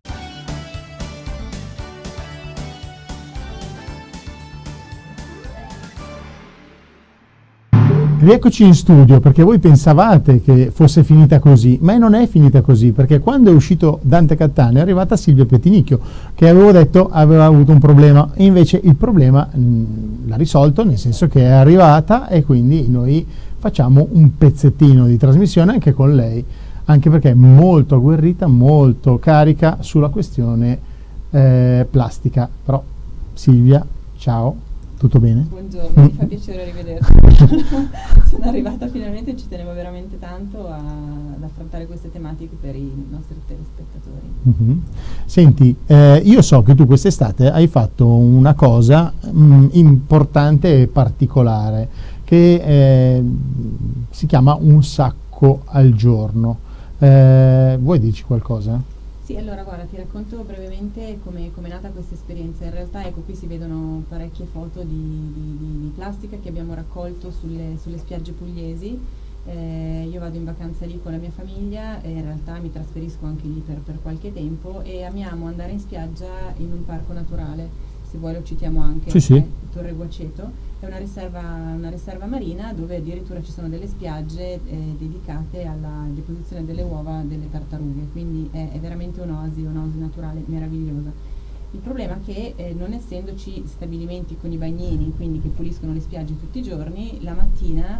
Rieccoci in studio, perché voi pensavate che fosse finita così, ma non è finita così, perché quando è uscito Dante Cattaneo è arrivata Silvia Pettinicchio, che avevo detto aveva avuto un problema, e invece il problema mh, l'ha risolto, nel senso che è arrivata, e quindi noi facciamo un pezzettino di trasmissione anche con lei, anche perché è molto agguerrita, molto carica sulla questione eh, plastica. Però Silvia, ciao. Tutto bene? Buongiorno, mi fa piacere rivederti. Sono arrivata finalmente e ci tenevo veramente tanto a, ad affrontare queste tematiche per i nostri telespettatori. Mm-hmm. Senti, eh, io so che tu quest'estate hai fatto una cosa mh, importante e particolare che eh, si chiama un sacco al giorno. Eh, vuoi dirci qualcosa? Sì, allora guarda, ti racconto brevemente come è nata questa esperienza. In realtà, ecco, qui si vedono parecchie foto di, di, di, di plastica che abbiamo raccolto sulle, sulle spiagge pugliesi. Eh, io vado in vacanza lì con la mia famiglia e in realtà mi trasferisco anche lì per, per qualche tempo, e amiamo andare in spiaggia in un parco naturale. Se vuoi lo citiamo anche, sì, sì. Torre Guaceto. È una riserva, una riserva marina dove addirittura ci sono delle spiagge eh, dedicate alla deposizione delle uova delle tartarughe, quindi è, è veramente un'oasi, un'oasi naturale meravigliosa. Il problema è che eh, non essendoci stabilimenti con i bagnini, quindi che puliscono le spiagge tutti i giorni, la mattina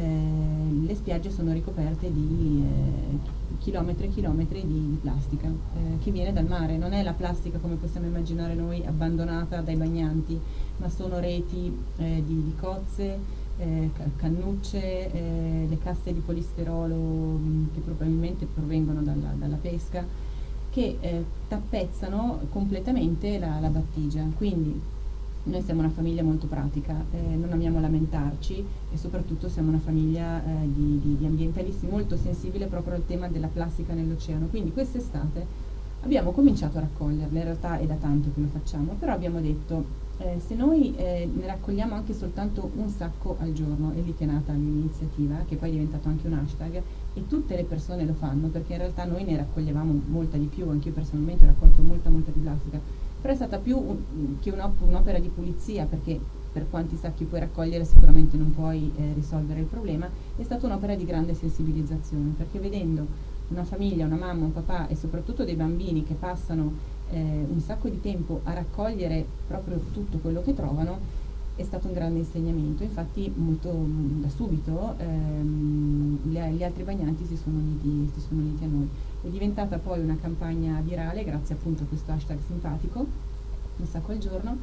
eh, le spiagge sono ricoperte di eh, chilometri e chilometri di, di plastica eh, che viene dal mare. Non è la plastica come possiamo immaginare noi abbandonata dai bagnanti, ma sono reti eh, di, di cozze, eh, cannucce, eh, le casse di polistirolo mh, che probabilmente provengono dalla, dalla pesca, che eh, tappezzano completamente la, la battigia. Quindi noi siamo una famiglia molto pratica, eh, non amiamo lamentarci e soprattutto siamo una famiglia eh, di, di, di ambientalisti molto sensibile proprio al tema della plastica nell'oceano. Quindi quest'estate abbiamo cominciato a raccoglierle, in realtà è da tanto che lo facciamo, però abbiamo detto eh, se noi eh, ne raccogliamo anche soltanto un sacco al giorno, è lì che è nata l'iniziativa, che poi è diventato anche un hashtag, e tutte le persone lo fanno, perché in realtà noi ne raccoglievamo molta di più, anche io personalmente ho raccolto molta molta di plastica. Però è stata più un, che un'opera di pulizia, perché per quanti sacchi puoi raccogliere sicuramente non puoi eh, risolvere il problema. È stata un'opera di grande sensibilizzazione, perché vedendo una famiglia, una mamma, un papà e soprattutto dei bambini che passano eh, un sacco di tempo a raccogliere proprio tutto quello che trovano, è stato un grande insegnamento. Infatti molto da subito ehm, gli, gli altri bagnanti si sono uniti, si sono uniti a noi. È diventata poi una campagna virale grazie appunto a questo hashtag simpatico, un sacco al giorno,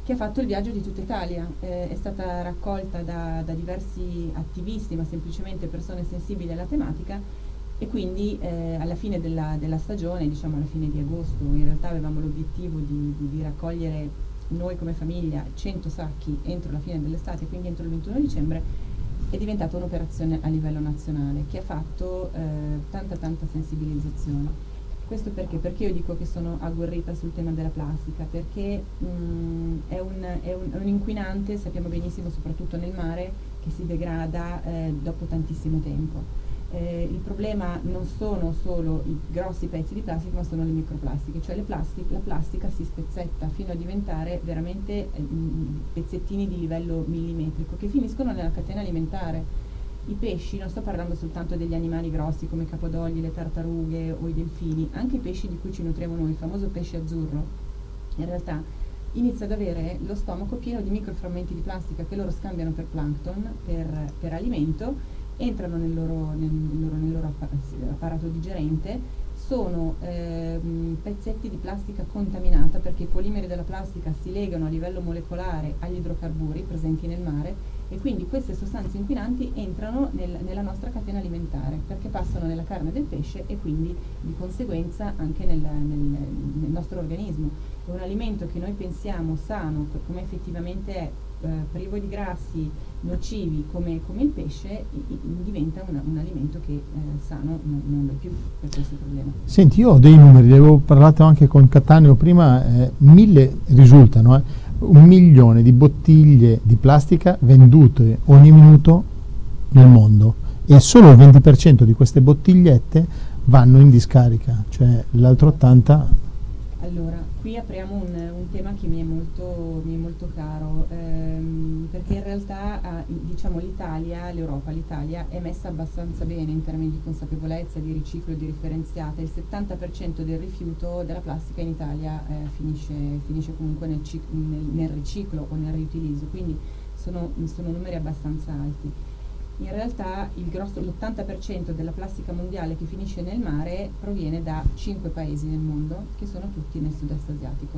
che ha fatto il viaggio di tutta Italia. Eh, è stata raccolta da, da diversi attivisti, ma semplicemente persone sensibili alla tematica, e quindi eh, alla fine della, della stagione, diciamo alla fine di agosto, in realtà avevamo l'obiettivo di, di, di raccogliere noi come famiglia cento sacchi entro la fine dell'estate, quindi entro il ventuno dicembre. È diventata un'operazione a livello nazionale che ha fatto eh, tanta tanta sensibilizzazione. Questo perché? Perché io dico che sono agguerrita sul tema della plastica, perché mh, è, un, è, un, è un inquinante, sappiamo benissimo, soprattutto nel mare, che si degrada eh, dopo tantissimo tempo. Eh, il problema non sono solo i grossi pezzi di plastica, ma sono le microplastiche, cioè le plastic, la plastica si spezzetta fino a diventare veramente eh, pezzettini di livello millimetrico che finiscono nella catena alimentare. I pesci, non sto parlando soltanto degli animali grossi come i capodogli, le tartarughe o i delfini, anche i pesci di cui ci nutriamo noi, il famoso pesce azzurro, in realtà inizia ad avere lo stomaco pieno di microframmenti di plastica che loro scambiano per plankton, per, per alimento, entrano nel loro, nel, nel loro, nel loro apparato digerente, sono eh, pezzetti di plastica contaminata, perché i polimeri della plastica si legano a livello molecolare agli idrocarburi presenti nel mare, e quindi queste sostanze inquinanti entrano nel, nella nostra catena alimentare, perché passano nella carne del pesce e quindi di conseguenza anche nel, nel, nel nostro organismo. È un alimento che noi pensiamo sano, come effettivamente è, eh, privo di grassi nocivi come, come il pesce, i, i, diventa una, un alimento che eh, sano non, non lo è più per questo problema. Senti, io ho dei numeri, ne avevo parlato anche con Cattaneo prima, eh, mille risultano, eh, un milione di bottiglie di plastica vendute ogni minuto nel mondo, e solo il venti per cento di queste bottigliette vanno in discarica, cioè l'altro ottanta per cento. Allora, qui apriamo un, un tema che mi è molto, mi è molto caro, ehm, perché in realtà ah, diciamo l'Italia, l'Europa, l'Italia è messa abbastanza bene in termini di consapevolezza, di riciclo, di differenziata. Il settanta per cento del rifiuto della plastica in Italia eh, finisce, finisce comunque nel, nel, nel riciclo o nel riutilizzo, quindi sono, sono numeri abbastanza alti. In realtà il grosso, l'ottanta per cento della plastica mondiale che finisce nel mare proviene da cinque paesi nel mondo, che sono tutti nel sud-est asiatico.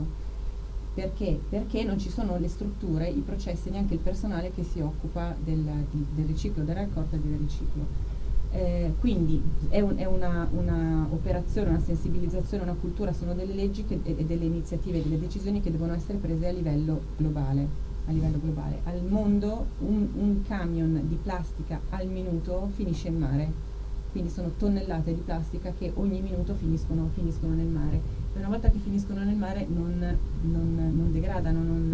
Perché? Perché non ci sono le strutture, i processi, neanche il personale che si occupa del, di, del riciclo, della raccolta e del riciclo. Eh, quindi è, un, è una, una operazione, una sensibilizzazione, una cultura, sono delle leggi che, e delle iniziative, delle decisioni che devono essere prese a livello globale. A livello globale. Al mondo un, un camion di plastica al minuto finisce in mare, quindi sono tonnellate di plastica che ogni minuto finiscono, finiscono nel mare, e una volta che finiscono nel mare non, non, non degradano, non,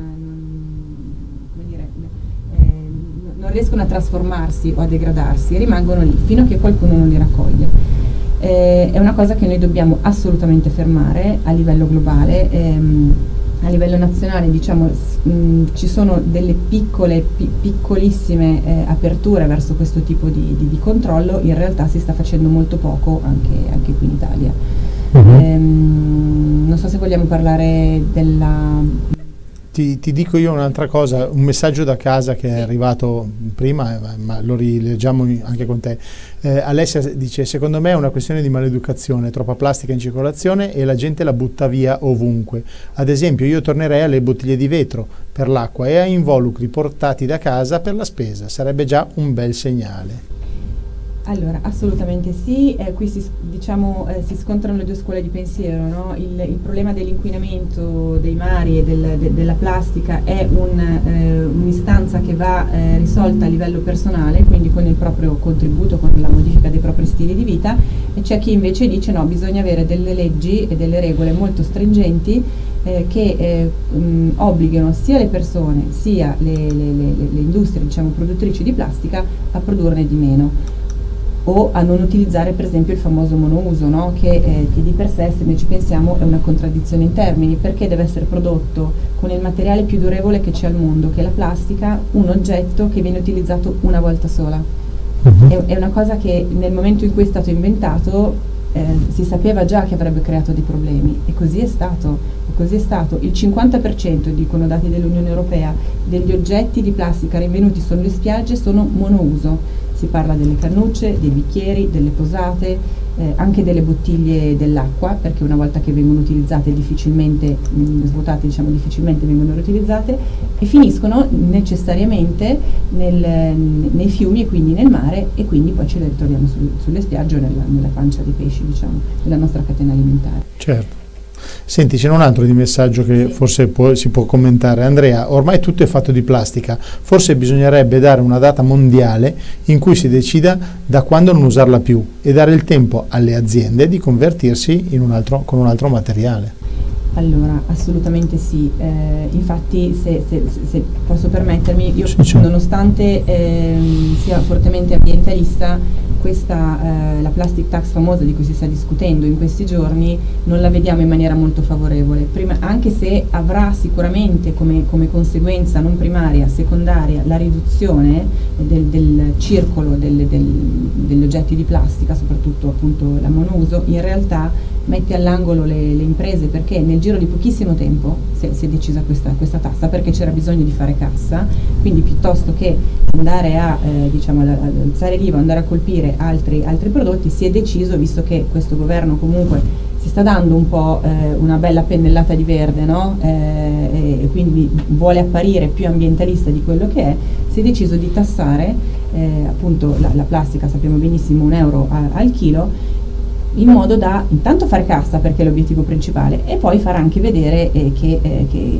non, come dire, eh, non riescono a trasformarsi o a degradarsi, rimangono lì fino a che qualcuno non li raccoglie. Eh, è una cosa che noi dobbiamo assolutamente fermare a livello globale. Ehm, A livello nazionale, diciamo, mh, ci sono delle piccole, pi piccolissime eh, aperture verso questo tipo di, di, di controllo. In realtà si sta facendo molto poco anche, anche qui in Italia. Uh-huh. ehm, non so se vogliamo parlare della... Ti, ti dico io un'altra cosa, un messaggio da casa che sì. è arrivato prima, ma lo rileggiamo anche con te. Eh, Alessia dice: secondo me è una questione di maleducazione, troppa plastica in circolazione e la gente la butta via ovunque. Ad esempio io tornerei alle bottiglie di vetro per l'acqua e a involucri portati da casa per la spesa, sarebbe già un bel segnale. Allora, assolutamente sì, eh, qui si, diciamo, eh, si scontrano le due scuole di pensiero, no? il, il problema dell'inquinamento dei mari e del, de, della plastica è un'istanza un eh, che va eh, risolta a livello personale, quindi con il proprio contributo, con la modifica dei propri stili di vita, e c'è chi invece dice no, bisogna avere delle leggi e delle regole molto stringenti eh, che eh, mh, obblighino sia le persone sia le, le, le, le industrie, diciamo, produttrici di plastica a produrne di meno, o a non utilizzare per esempio il famoso monouso, no? che, eh, che di per sé, se noi ci pensiamo, è una contraddizione in termini, perché deve essere prodotto con il materiale più durevole che c'è al mondo, che è la plastica, un oggetto che viene utilizzato una volta sola. Uh-huh. è, è una cosa che nel momento in cui è stato inventato eh, si sapeva già che avrebbe creato dei problemi, e così è stato. E così è stato. Il cinquanta per cento, dicono dati dell'Unione Europea, degli oggetti di plastica rinvenuti sulle spiagge sono monouso. si parla delle cannucce, dei bicchieri, delle posate, eh, anche delle bottiglie dell'acqua, perché una volta che vengono utilizzate difficilmente, mh, svuotate diciamo difficilmente vengono riutilizzate, e finiscono necessariamente nel, nei fiumi e quindi nel mare, e quindi poi ce le ritroviamo sul, sulle spiagge o nella, nella pancia dei pesci, diciamo, della nostra catena alimentare. Certo. Senti, c'è un altro di messaggio che sì. forse può, si può commentare. Andrea, ormai tutto è fatto di plastica, forse bisognerebbe dare una data mondiale in cui si decida da quando non usarla più e dare il tempo alle aziende di convertirsi in un altro, con un altro materiale. Allora, assolutamente sì, eh, infatti se, se, se posso permettermi, io sì, sì. nonostante eh, sia fortemente ambientalista, questa, eh, la plastic tax famosa di cui si sta discutendo in questi giorni non la vediamo in maniera molto favorevole, Prima, anche se avrà sicuramente come, come conseguenza non primaria, secondaria, la riduzione del, del circolo del, del, degli oggetti di plastica, soprattutto appunto la monouso, in realtà mette all'angolo le, le imprese, perché nel giro di pochissimo tempo si è, si è decisa questa, questa tassa, perché c'era bisogno di fare cassa, quindi piuttosto che andare a eh, diciamo, alzare l'I V A, andare a colpire altri, altri prodotti, si è deciso, visto che questo governo comunque si sta dando un po' eh, una bella pennellata di verde, no? eh, e quindi vuole apparire più ambientalista di quello che è, si è deciso di tassare eh, appunto la, la plastica, sappiamo benissimo un euro a, al chilo, in modo da intanto fare cassa, perché è l'obiettivo principale, e poi far anche vedere eh, che, eh, che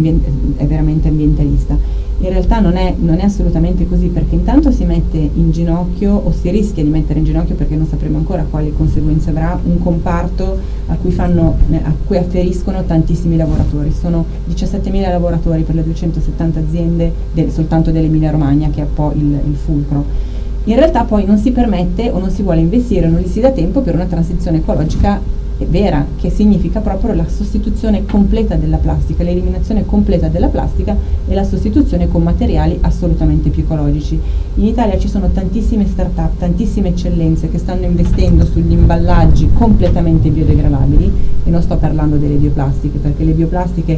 è veramente ambientalista. In realtà non è, non è assolutamente così, perché intanto si mette in ginocchio, o si rischia di mettere in ginocchio, perché non sapremo ancora quali conseguenze avrà, un comparto a cui, fanno, a cui afferiscono tantissimi lavoratori. Sono diciassettemila lavoratori per le duecentosettanta aziende del, soltanto dell'Emilia Romagna, che è un po' il, il fulcro. In realtà poi non si permette o non si vuole investire, non gli si dà tempo per una transizione ecologica vera, che significa proprio la sostituzione completa della plastica, l'eliminazione completa della plastica e la sostituzione con materiali assolutamente più ecologici. In Italia ci sono tantissime start-up, tantissime eccellenze che stanno investendo sugli imballaggi completamente biodegradabili, e non sto parlando delle bioplastiche, perché le bioplastiche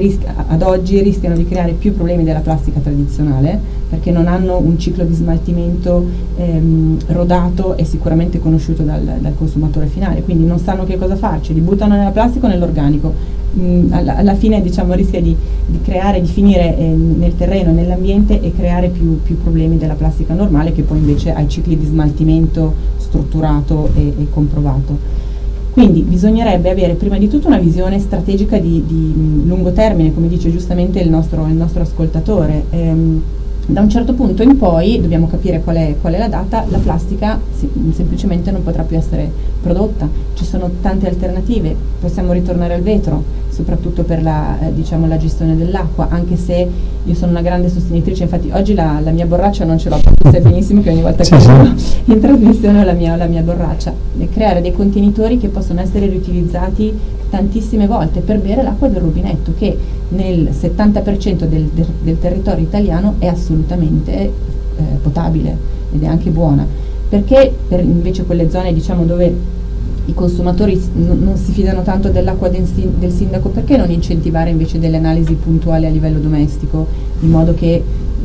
ad oggi rischiano di creare più problemi della plastica tradizionale, perché non hanno un ciclo di smaltimento ehm, rodato e sicuramente conosciuto dal, dal consumatore finale, quindi non sanno che cosa farci, li buttano nella plastica o nell'organico. Mm, alla, alla fine diciamo rischia di, di creare, di finire eh, nel terreno, nell'ambiente, e creare più, più problemi della plastica normale, che poi invece ha i cicli di smaltimento strutturato e, e comprovato. Quindi bisognerebbe avere prima di tutto una visione strategica di, di lungo termine, come dice giustamente il nostro, il nostro ascoltatore. Ehm, da un certo punto in poi dobbiamo capire qual è, qual è la data, la plastica si, semplicemente non potrà più essere prodotta, ci sono tante alternative, possiamo ritornare al vetro, soprattutto per la, eh, diciamo, la gestione dell'acqua, anche se io sono una grande sostenitrice, infatti oggi la, la mia borraccia non ce l'ho, perché sai benissimo che ogni volta che sono in trasmissione ho la mia, la mia borraccia, e creare dei contenitori che possono essere riutilizzati tantissime volte per bere l'acqua del rubinetto, che nel settanta per cento del, del, del territorio italiano è assolutamente eh, potabile ed è anche buona, perché per invece quelle zone diciamo dove i consumatori n- non si fidano tanto dell'acqua del, sin- del sindaco, perché non incentivare invece delle analisi puntuali a livello domestico, in modo che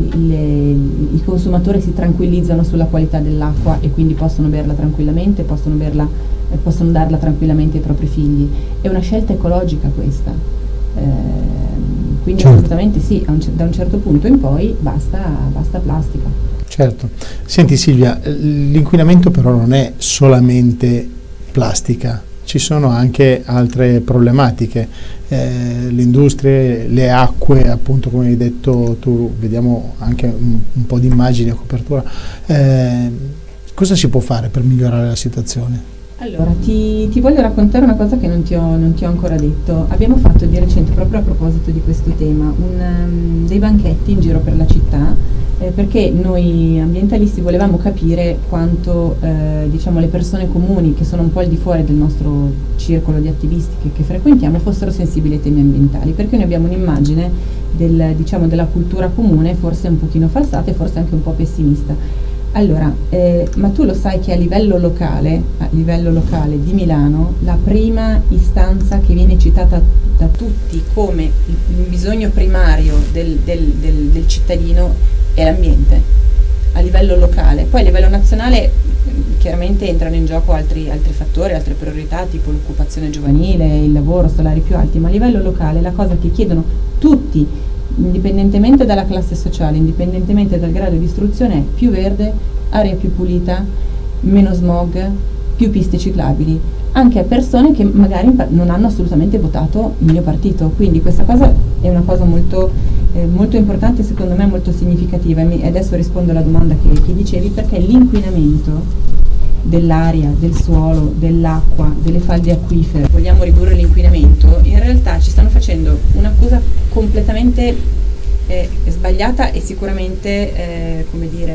le, i consumatori si tranquillizzano sulla qualità dell'acqua e quindi possono berla tranquillamente, possono, berla, eh, possono darla tranquillamente ai propri figli. È una scelta ecologica questa, eh, quindi certo. Assolutamente sì, un c- da un certo punto in poi basta, basta plastica. Certo. Senti Silvia, l'inquinamento però non è solamente plastica, ci sono anche altre problematiche, eh, le industrie, le acque, appunto come hai detto tu, vediamo anche un, un po' di immagini a copertura. Eh, cosa si può fare per migliorare la situazione? Allora, ti, ti voglio raccontare una cosa che non ti, ho, non ti ho ancora detto. Abbiamo fatto di recente, proprio a proposito di questo tema, un, um, dei banchetti in giro per la città, eh, perché noi ambientalisti volevamo capire quanto eh, diciamo, le persone comuni, che sono un po' al di fuori del nostro circolo di attivisti che, che frequentiamo, fossero sensibili ai temi ambientali, perché noi abbiamo un'immagine del, diciamo, della cultura comune forse un pochino falsata e forse anche un po' pessimista. Allora, eh, ma tu lo sai che a livello locale, a livello locale di Milano, la prima istanza che viene citata da tutti come il, il bisogno primario del, del, del, del cittadino è l'ambiente. a livello locale. Poi a livello nazionale chiaramente entrano in gioco altri, altri fattori, altre priorità, tipo l'occupazione giovanile, il lavoro, salari più alti, ma a livello locale la cosa che chiedono tutti, indipendentemente dalla classe sociale, indipendentemente dal grado di istruzione, è più verde, aria più pulita, meno smog, più piste ciclabili, anche a persone che magari non hanno assolutamente votato il mio partito. Quindi questa cosa è una cosa molto, eh, molto importante, secondo me molto significativa. E mi, adesso rispondo alla domanda che, che dicevi, perché l'inquinamento dell'aria, del suolo, dell'acqua, delle falde acquifere, vogliamo ridurre l'inquinamento, in realtà ci stanno facendo una cosa completamente eh, sbagliata e sicuramente eh, come dire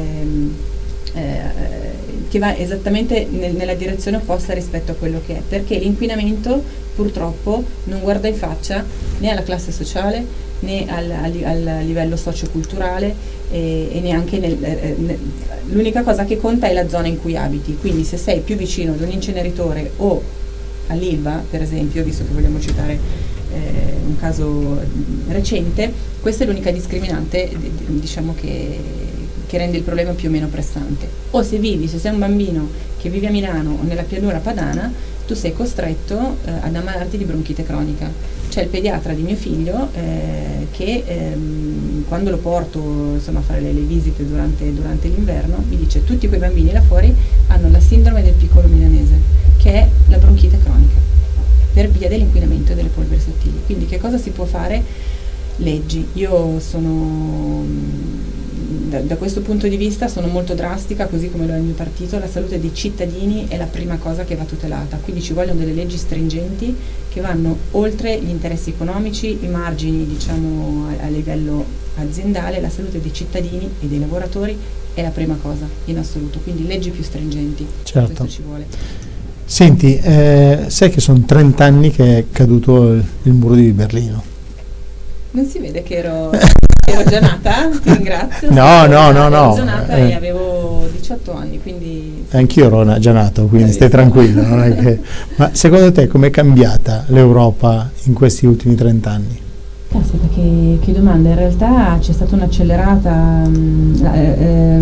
eh, che va esattamente nel, nella direzione opposta rispetto a quello che è, perché l'inquinamento purtroppo non guarda in faccia né alla classe sociale né al, al, al livello socioculturale e, e neanche nel, eh, nel, l'unica cosa che conta è la zona in cui abiti. Quindi se sei più vicino ad un inceneritore o all'Ilva, per esempio, visto che vogliamo citare eh, un caso recente, questa è l'unica discriminante, diciamo, che, che rende il problema più o meno pressante. O se vivi, se sei un bambino che vive a Milano o nella pianura padana, tu sei costretto eh, ad ammalarti di bronchite cronica. C'è il pediatra di mio figlio eh, che ehm, quando lo porto, insomma, a fare le, le visite durante, durante l'inverno, mi dice: tutti quei bambini là fuori hanno la sindrome del piccolo milanese, che è la bronchite cronica, per via dell'inquinamento e delle polveri sottili. Quindi che cosa si può fare? Leggi. Io sono... Da, da questo punto di vista sono molto drastica, così come lo è il mio partito. La salute dei cittadini è la prima cosa che va tutelata, quindi ci vogliono delle leggi stringenti che vanno oltre gli interessi economici, i margini, diciamo, a, a livello aziendale. La salute dei cittadini e dei lavoratori è la prima cosa in assoluto, quindi leggi più stringenti. Certo. Questo ci vuole. Senti, eh, sai che sono trenta anni che è caduto il, il muro di Berlino? Non si vede che ero... Ero già nata, ti ringrazio. No, no, no, no. Ero già nata eh. e avevo diciotto anni, quindi... Anch'io ero già nato, quindi stai tranquillo. Non è che... Ma secondo te com'è cambiata l'Europa in questi ultimi trent'anni? Aspetta, che, che domanda. In realtà c'è stata un'accelerata, eh,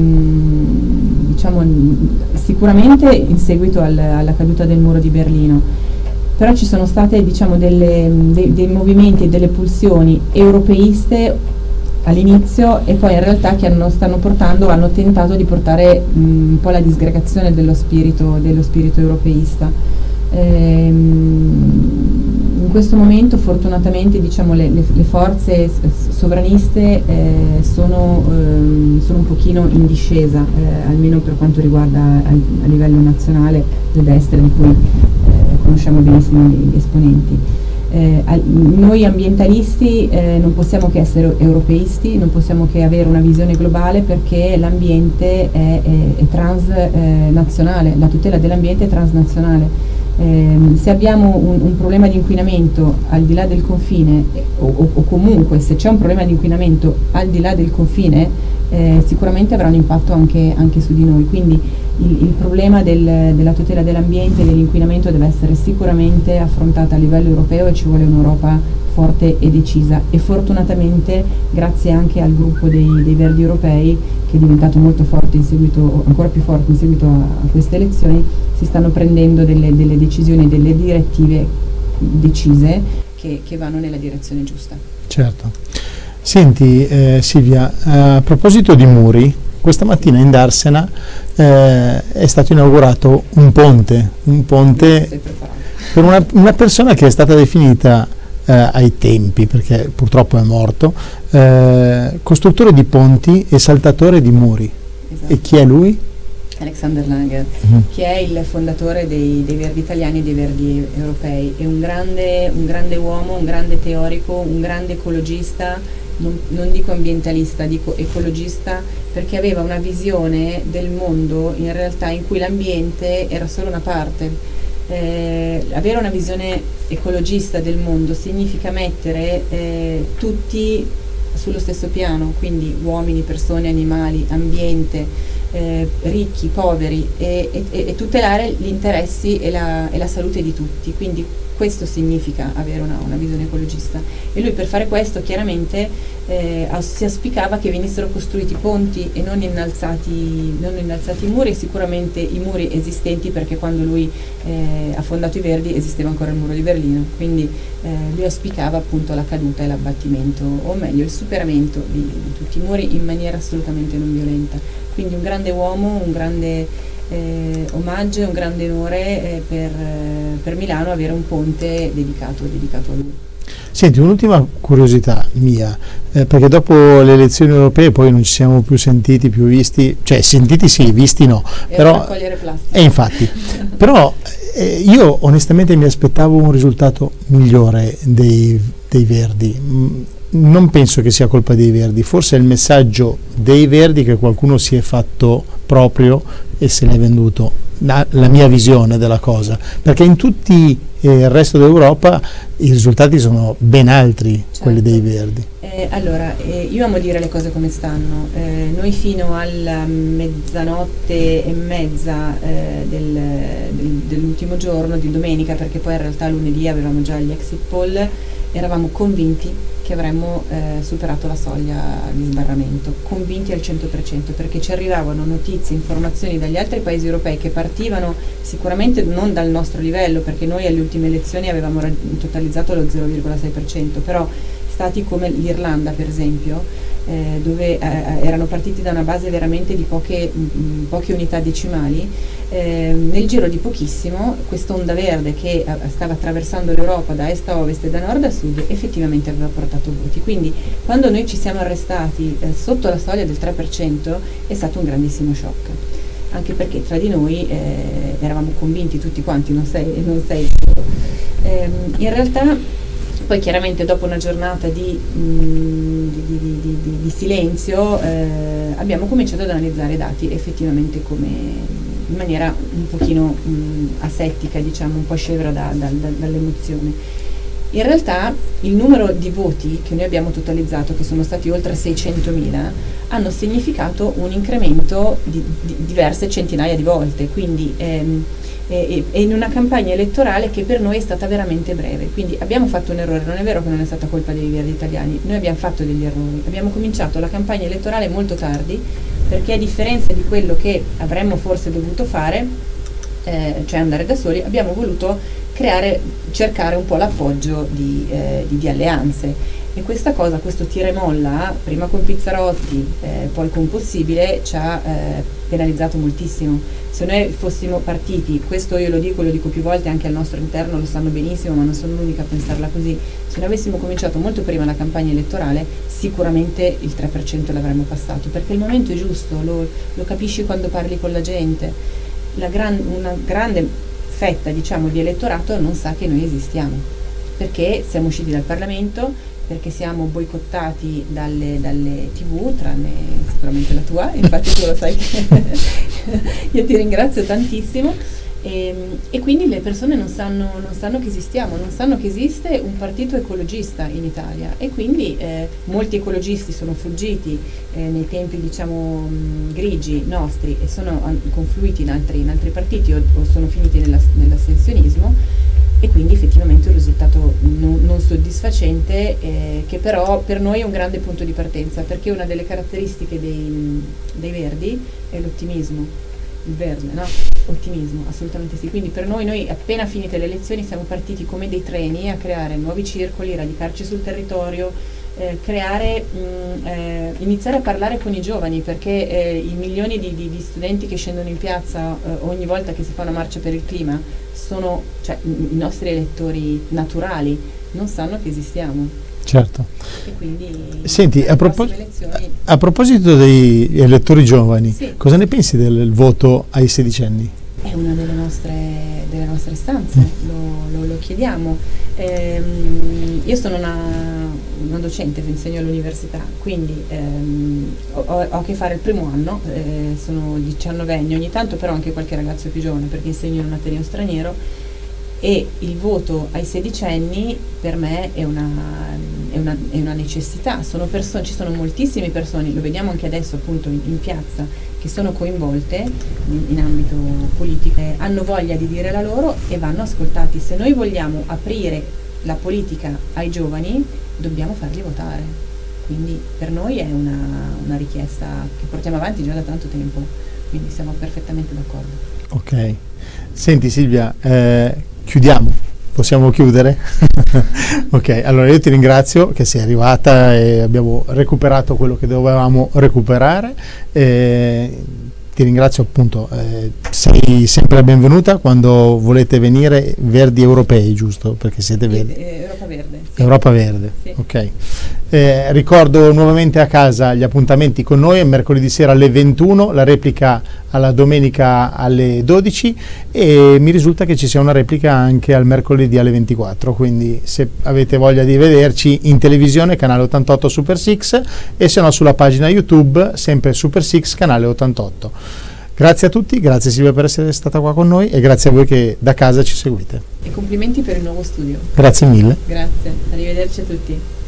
ehm, diciamo, sicuramente in seguito al, alla caduta del muro di Berlino. Però ci sono state, diciamo, delle, dei, dei movimenti e delle pulsioni europeiste all'inizio e poi in realtà che hanno, stanno portando, hanno tentato di portare mh, un po' la disgregazione dello spirito, dello spirito europeista. Ehm, in questo momento fortunatamente, diciamo, le, le, le forze sovraniste eh, sono, ehm, sono un pochino in discesa, eh, almeno per quanto riguarda a, a livello nazionale le destre, di cui eh, conosciamo benissimo gli esponenti. Eh, noi ambientalisti eh, non possiamo che essere europeisti, non possiamo che avere una visione globale, perché l'ambiente è, è, è transnazionale, la tutela dell'ambiente è transnazionale. Eh, se abbiamo un, un problema di inquinamento al di là del confine, o, o, o comunque se c'è un problema di inquinamento al di là del confine, eh, sicuramente avrà un impatto anche, anche su di noi. Quindi il, il problema del, della tutela dell'ambiente e dell'inquinamento deve essere sicuramente affrontato a livello europeo e ci vuole un'Europa forte e decisa, e fortunatamente grazie anche al gruppo dei, dei Verdi europei, che è diventato molto forte in seguito, ancora più forte in seguito a, a queste elezioni, si stanno prendendo delle, delle decisioni e delle direttive decise che, che vanno nella direzione giusta. Certo. Senti eh, Silvia, a proposito di muri, questa mattina in Darsena eh, è stato inaugurato un ponte, un ponte per una, una persona che è stata definita eh, ai tempi, perché purtroppo è morto, eh, costruttore di ponti e saltatore di muri. Esatto. E chi è lui? Alexander Langer, uh-huh. che è il fondatore dei, dei Verdi italiani e dei Verdi europei. È un grande, un grande uomo, un grande teorico, un grande ecologista, non, non dico ambientalista, dico ecologista, perché aveva una visione del mondo in realtà in cui l'ambiente era solo una parte. Eh, avere una visione ecologista del mondo significa mettere eh, tutti sullo stesso piano, quindi uomini, persone, animali, ambiente, eh, ricchi, poveri, e, e, e tutelare gli interessi e la, e la salute di tutti. Quindi questo significa avere una, una visione ecologista, e lui per fare questo chiaramente eh, si auspicava che venissero costruiti ponti e non innalzati, non innalzati muri, e sicuramente i muri esistenti, perché quando lui eh, ha fondato i Verdi esisteva ancora il muro di Berlino, quindi eh, lui auspicava appunto la caduta e l'abbattimento, o meglio il superamento di, di tutti i muri in maniera assolutamente non violenta. Quindi un grande uomo, un grande Eh, omaggio e un grande onore eh, per, eh, per Milano avere un ponte dedicato, dedicato a lui. Senti, un'ultima curiosità mia, eh, perché dopo le elezioni europee poi non ci siamo più sentiti, più visti, cioè sentiti sì, visti no, e però raccogliere plastica. E infatti, però eh, io onestamente mi aspettavo un risultato migliore dei, dei Verdi. Mm, non penso che sia colpa dei Verdi, forse è il messaggio dei Verdi che qualcuno si è fatto proprio e se l'è venduto, la, la mia visione della cosa, perché in tutti eh, il resto d'Europa i risultati sono ben altri, certo, quelli dei Verdi. Eh, allora, eh, io amo dire le cose come stanno. Eh, noi fino alla mezzanotte e mezza eh, del, del, dell'ultimo giorno, di domenica, perché poi in realtà lunedì avevamo già gli exit poll, eravamo convinti che avremmo eh, superato la soglia di sbarramento, convinti al cento per cento, perché ci arrivavano notizie, informazioni dagli altri paesi europei che partivano sicuramente non dal nostro livello, perché noi alle ultime elezioni avevamo totalizzato lo zero virgola sei per cento, però stati come l'Irlanda per esempio, eh, dove eh, erano partiti da una base veramente di poche, mh, poche unità decimali, eh, nel giro di pochissimo quest'onda verde che eh, stava attraversando l'Europa da est a ovest e da nord a sud effettivamente aveva portato voti. Quindi quando noi ci siamo arrestati eh, sotto la soglia del tre per cento è stato un grandissimo shock, anche perché tra di noi eh, eravamo convinti tutti quanti, non sei, non sei eh, in realtà. Poi chiaramente dopo una giornata di, mh, di, di, di, di, di silenzio eh, abbiamo cominciato ad analizzare i dati effettivamente come, in maniera un pochino mh, asettica, diciamo, un po' scevra da, da, da, dall'emozione. In realtà il numero di voti che noi abbiamo totalizzato, che sono stati oltre seicentomila, hanno significato un incremento di, di diverse centinaia di volte, quindi ehm, e, e in una campagna elettorale che per noi è stata veramente breve. Quindi abbiamo fatto un errore, non è vero che non è stata colpa dei Verdi italiani, noi abbiamo fatto degli errori, abbiamo cominciato la campagna elettorale molto tardi, perché a differenza di quello che avremmo forse dovuto fare, eh, cioè andare da soli, abbiamo voluto creare, cercare un po' l'appoggio di, eh, di, di alleanze, e questa cosa, questo tira e molla, prima con Pizzarotti, eh, poi con Possibile, ci ha eh, penalizzato moltissimo. Se noi fossimo partiti, questo io lo dico, lo dico più volte anche al nostro interno, lo sanno benissimo, ma non sono l'unica a pensarla così, se noi avessimo cominciato molto prima la campagna elettorale sicuramente il tre per cento l'avremmo passato, perché il momento è giusto, lo, lo capisci quando parli con la gente. La gran, una grande fetta, diciamo, di elettorato non sa che noi esistiamo, perché siamo usciti dal Parlamento, perché siamo boicottati dalle, dalle tivù, tranne sicuramente la tua, infatti tu lo sai che io ti ringrazio tantissimo, e, e quindi le persone non sanno, non sanno che esistiamo, non sanno che esiste un partito ecologista in Italia, e quindi eh, molti ecologisti sono fuggiti eh, nei tempi, diciamo, mh, grigi nostri, e sono an- confluiti in altri, in altri partiti, o, o sono finiti nella, nell'astensionismo, e quindi effettivamente un risultato non, non soddisfacente, eh, che però per noi è un grande punto di partenza, perché una delle caratteristiche dei, dei Verdi è l'ottimismo, il verde, no? Ottimismo, assolutamente sì. Quindi per noi, noi appena finite le elezioni siamo partiti come dei treni a creare nuovi circoli, radicarci sul territorio, eh, creare, mh, eh, iniziare a parlare con i giovani, perché eh, i milioni di, di, di studenti che scendono in piazza eh, ogni volta che si fa una marcia per il clima sono, cioè, i nostri elettori naturali, non sanno che esistiamo. Certo. E quindi senti, a, propos- elezioni... a proposito dei elettori giovani, sì, cosa ne pensi del voto ai sedicenni? È una delle nostre, delle nostre istanze, lo, lo, lo chiediamo. Ehm, io sono una, una docente che insegno all'università, quindi ehm, ho, ho a che fare il primo anno, eh, sono diciannovenne, ogni tanto però anche qualche ragazzo più giovane, perché insegno in un ateneo straniero, e il voto ai sedicenni per me è una, è una, è una necessità. Sono persone, ci sono moltissime persone, lo vediamo anche adesso appunto in, in piazza, che sono coinvolte in, in ambito politico, eh, hanno voglia di dire la loro e vanno ascoltati. Se noi vogliamo aprire la politica ai giovani, dobbiamo farli votare. Quindi per noi è una, una richiesta che portiamo avanti già da tanto tempo, quindi siamo perfettamente d'accordo. Ok. Senti Silvia, eh, chiudiamo. Possiamo chiudere? Ok, allora io ti ringrazio che sei arrivata e abbiamo recuperato quello che dovevamo recuperare. Eh, ti ringrazio appunto, eh, sei sempre benvenuta quando volete venire. Verdi Europei, giusto? Perché siete verdi. Eh, Europa Verde. Sì. Europa Verde, sì. Ok. Eh, ricordo nuovamente a casa gli appuntamenti con noi, mercoledì sera alle ventuno, la replica alla domenica alle dodici e mi risulta che ci sia una replica anche al mercoledì alle ventiquattro, quindi se avete voglia di vederci in televisione canale ottantotto Super Six e se no sulla pagina YouTube sempre Super Six canale ottantotto. Grazie a tutti, grazie Silvia per essere stata qua con noi e grazie a voi che da casa ci seguite. E complimenti per il nuovo studio. Grazie mille. Grazie, arrivederci a tutti.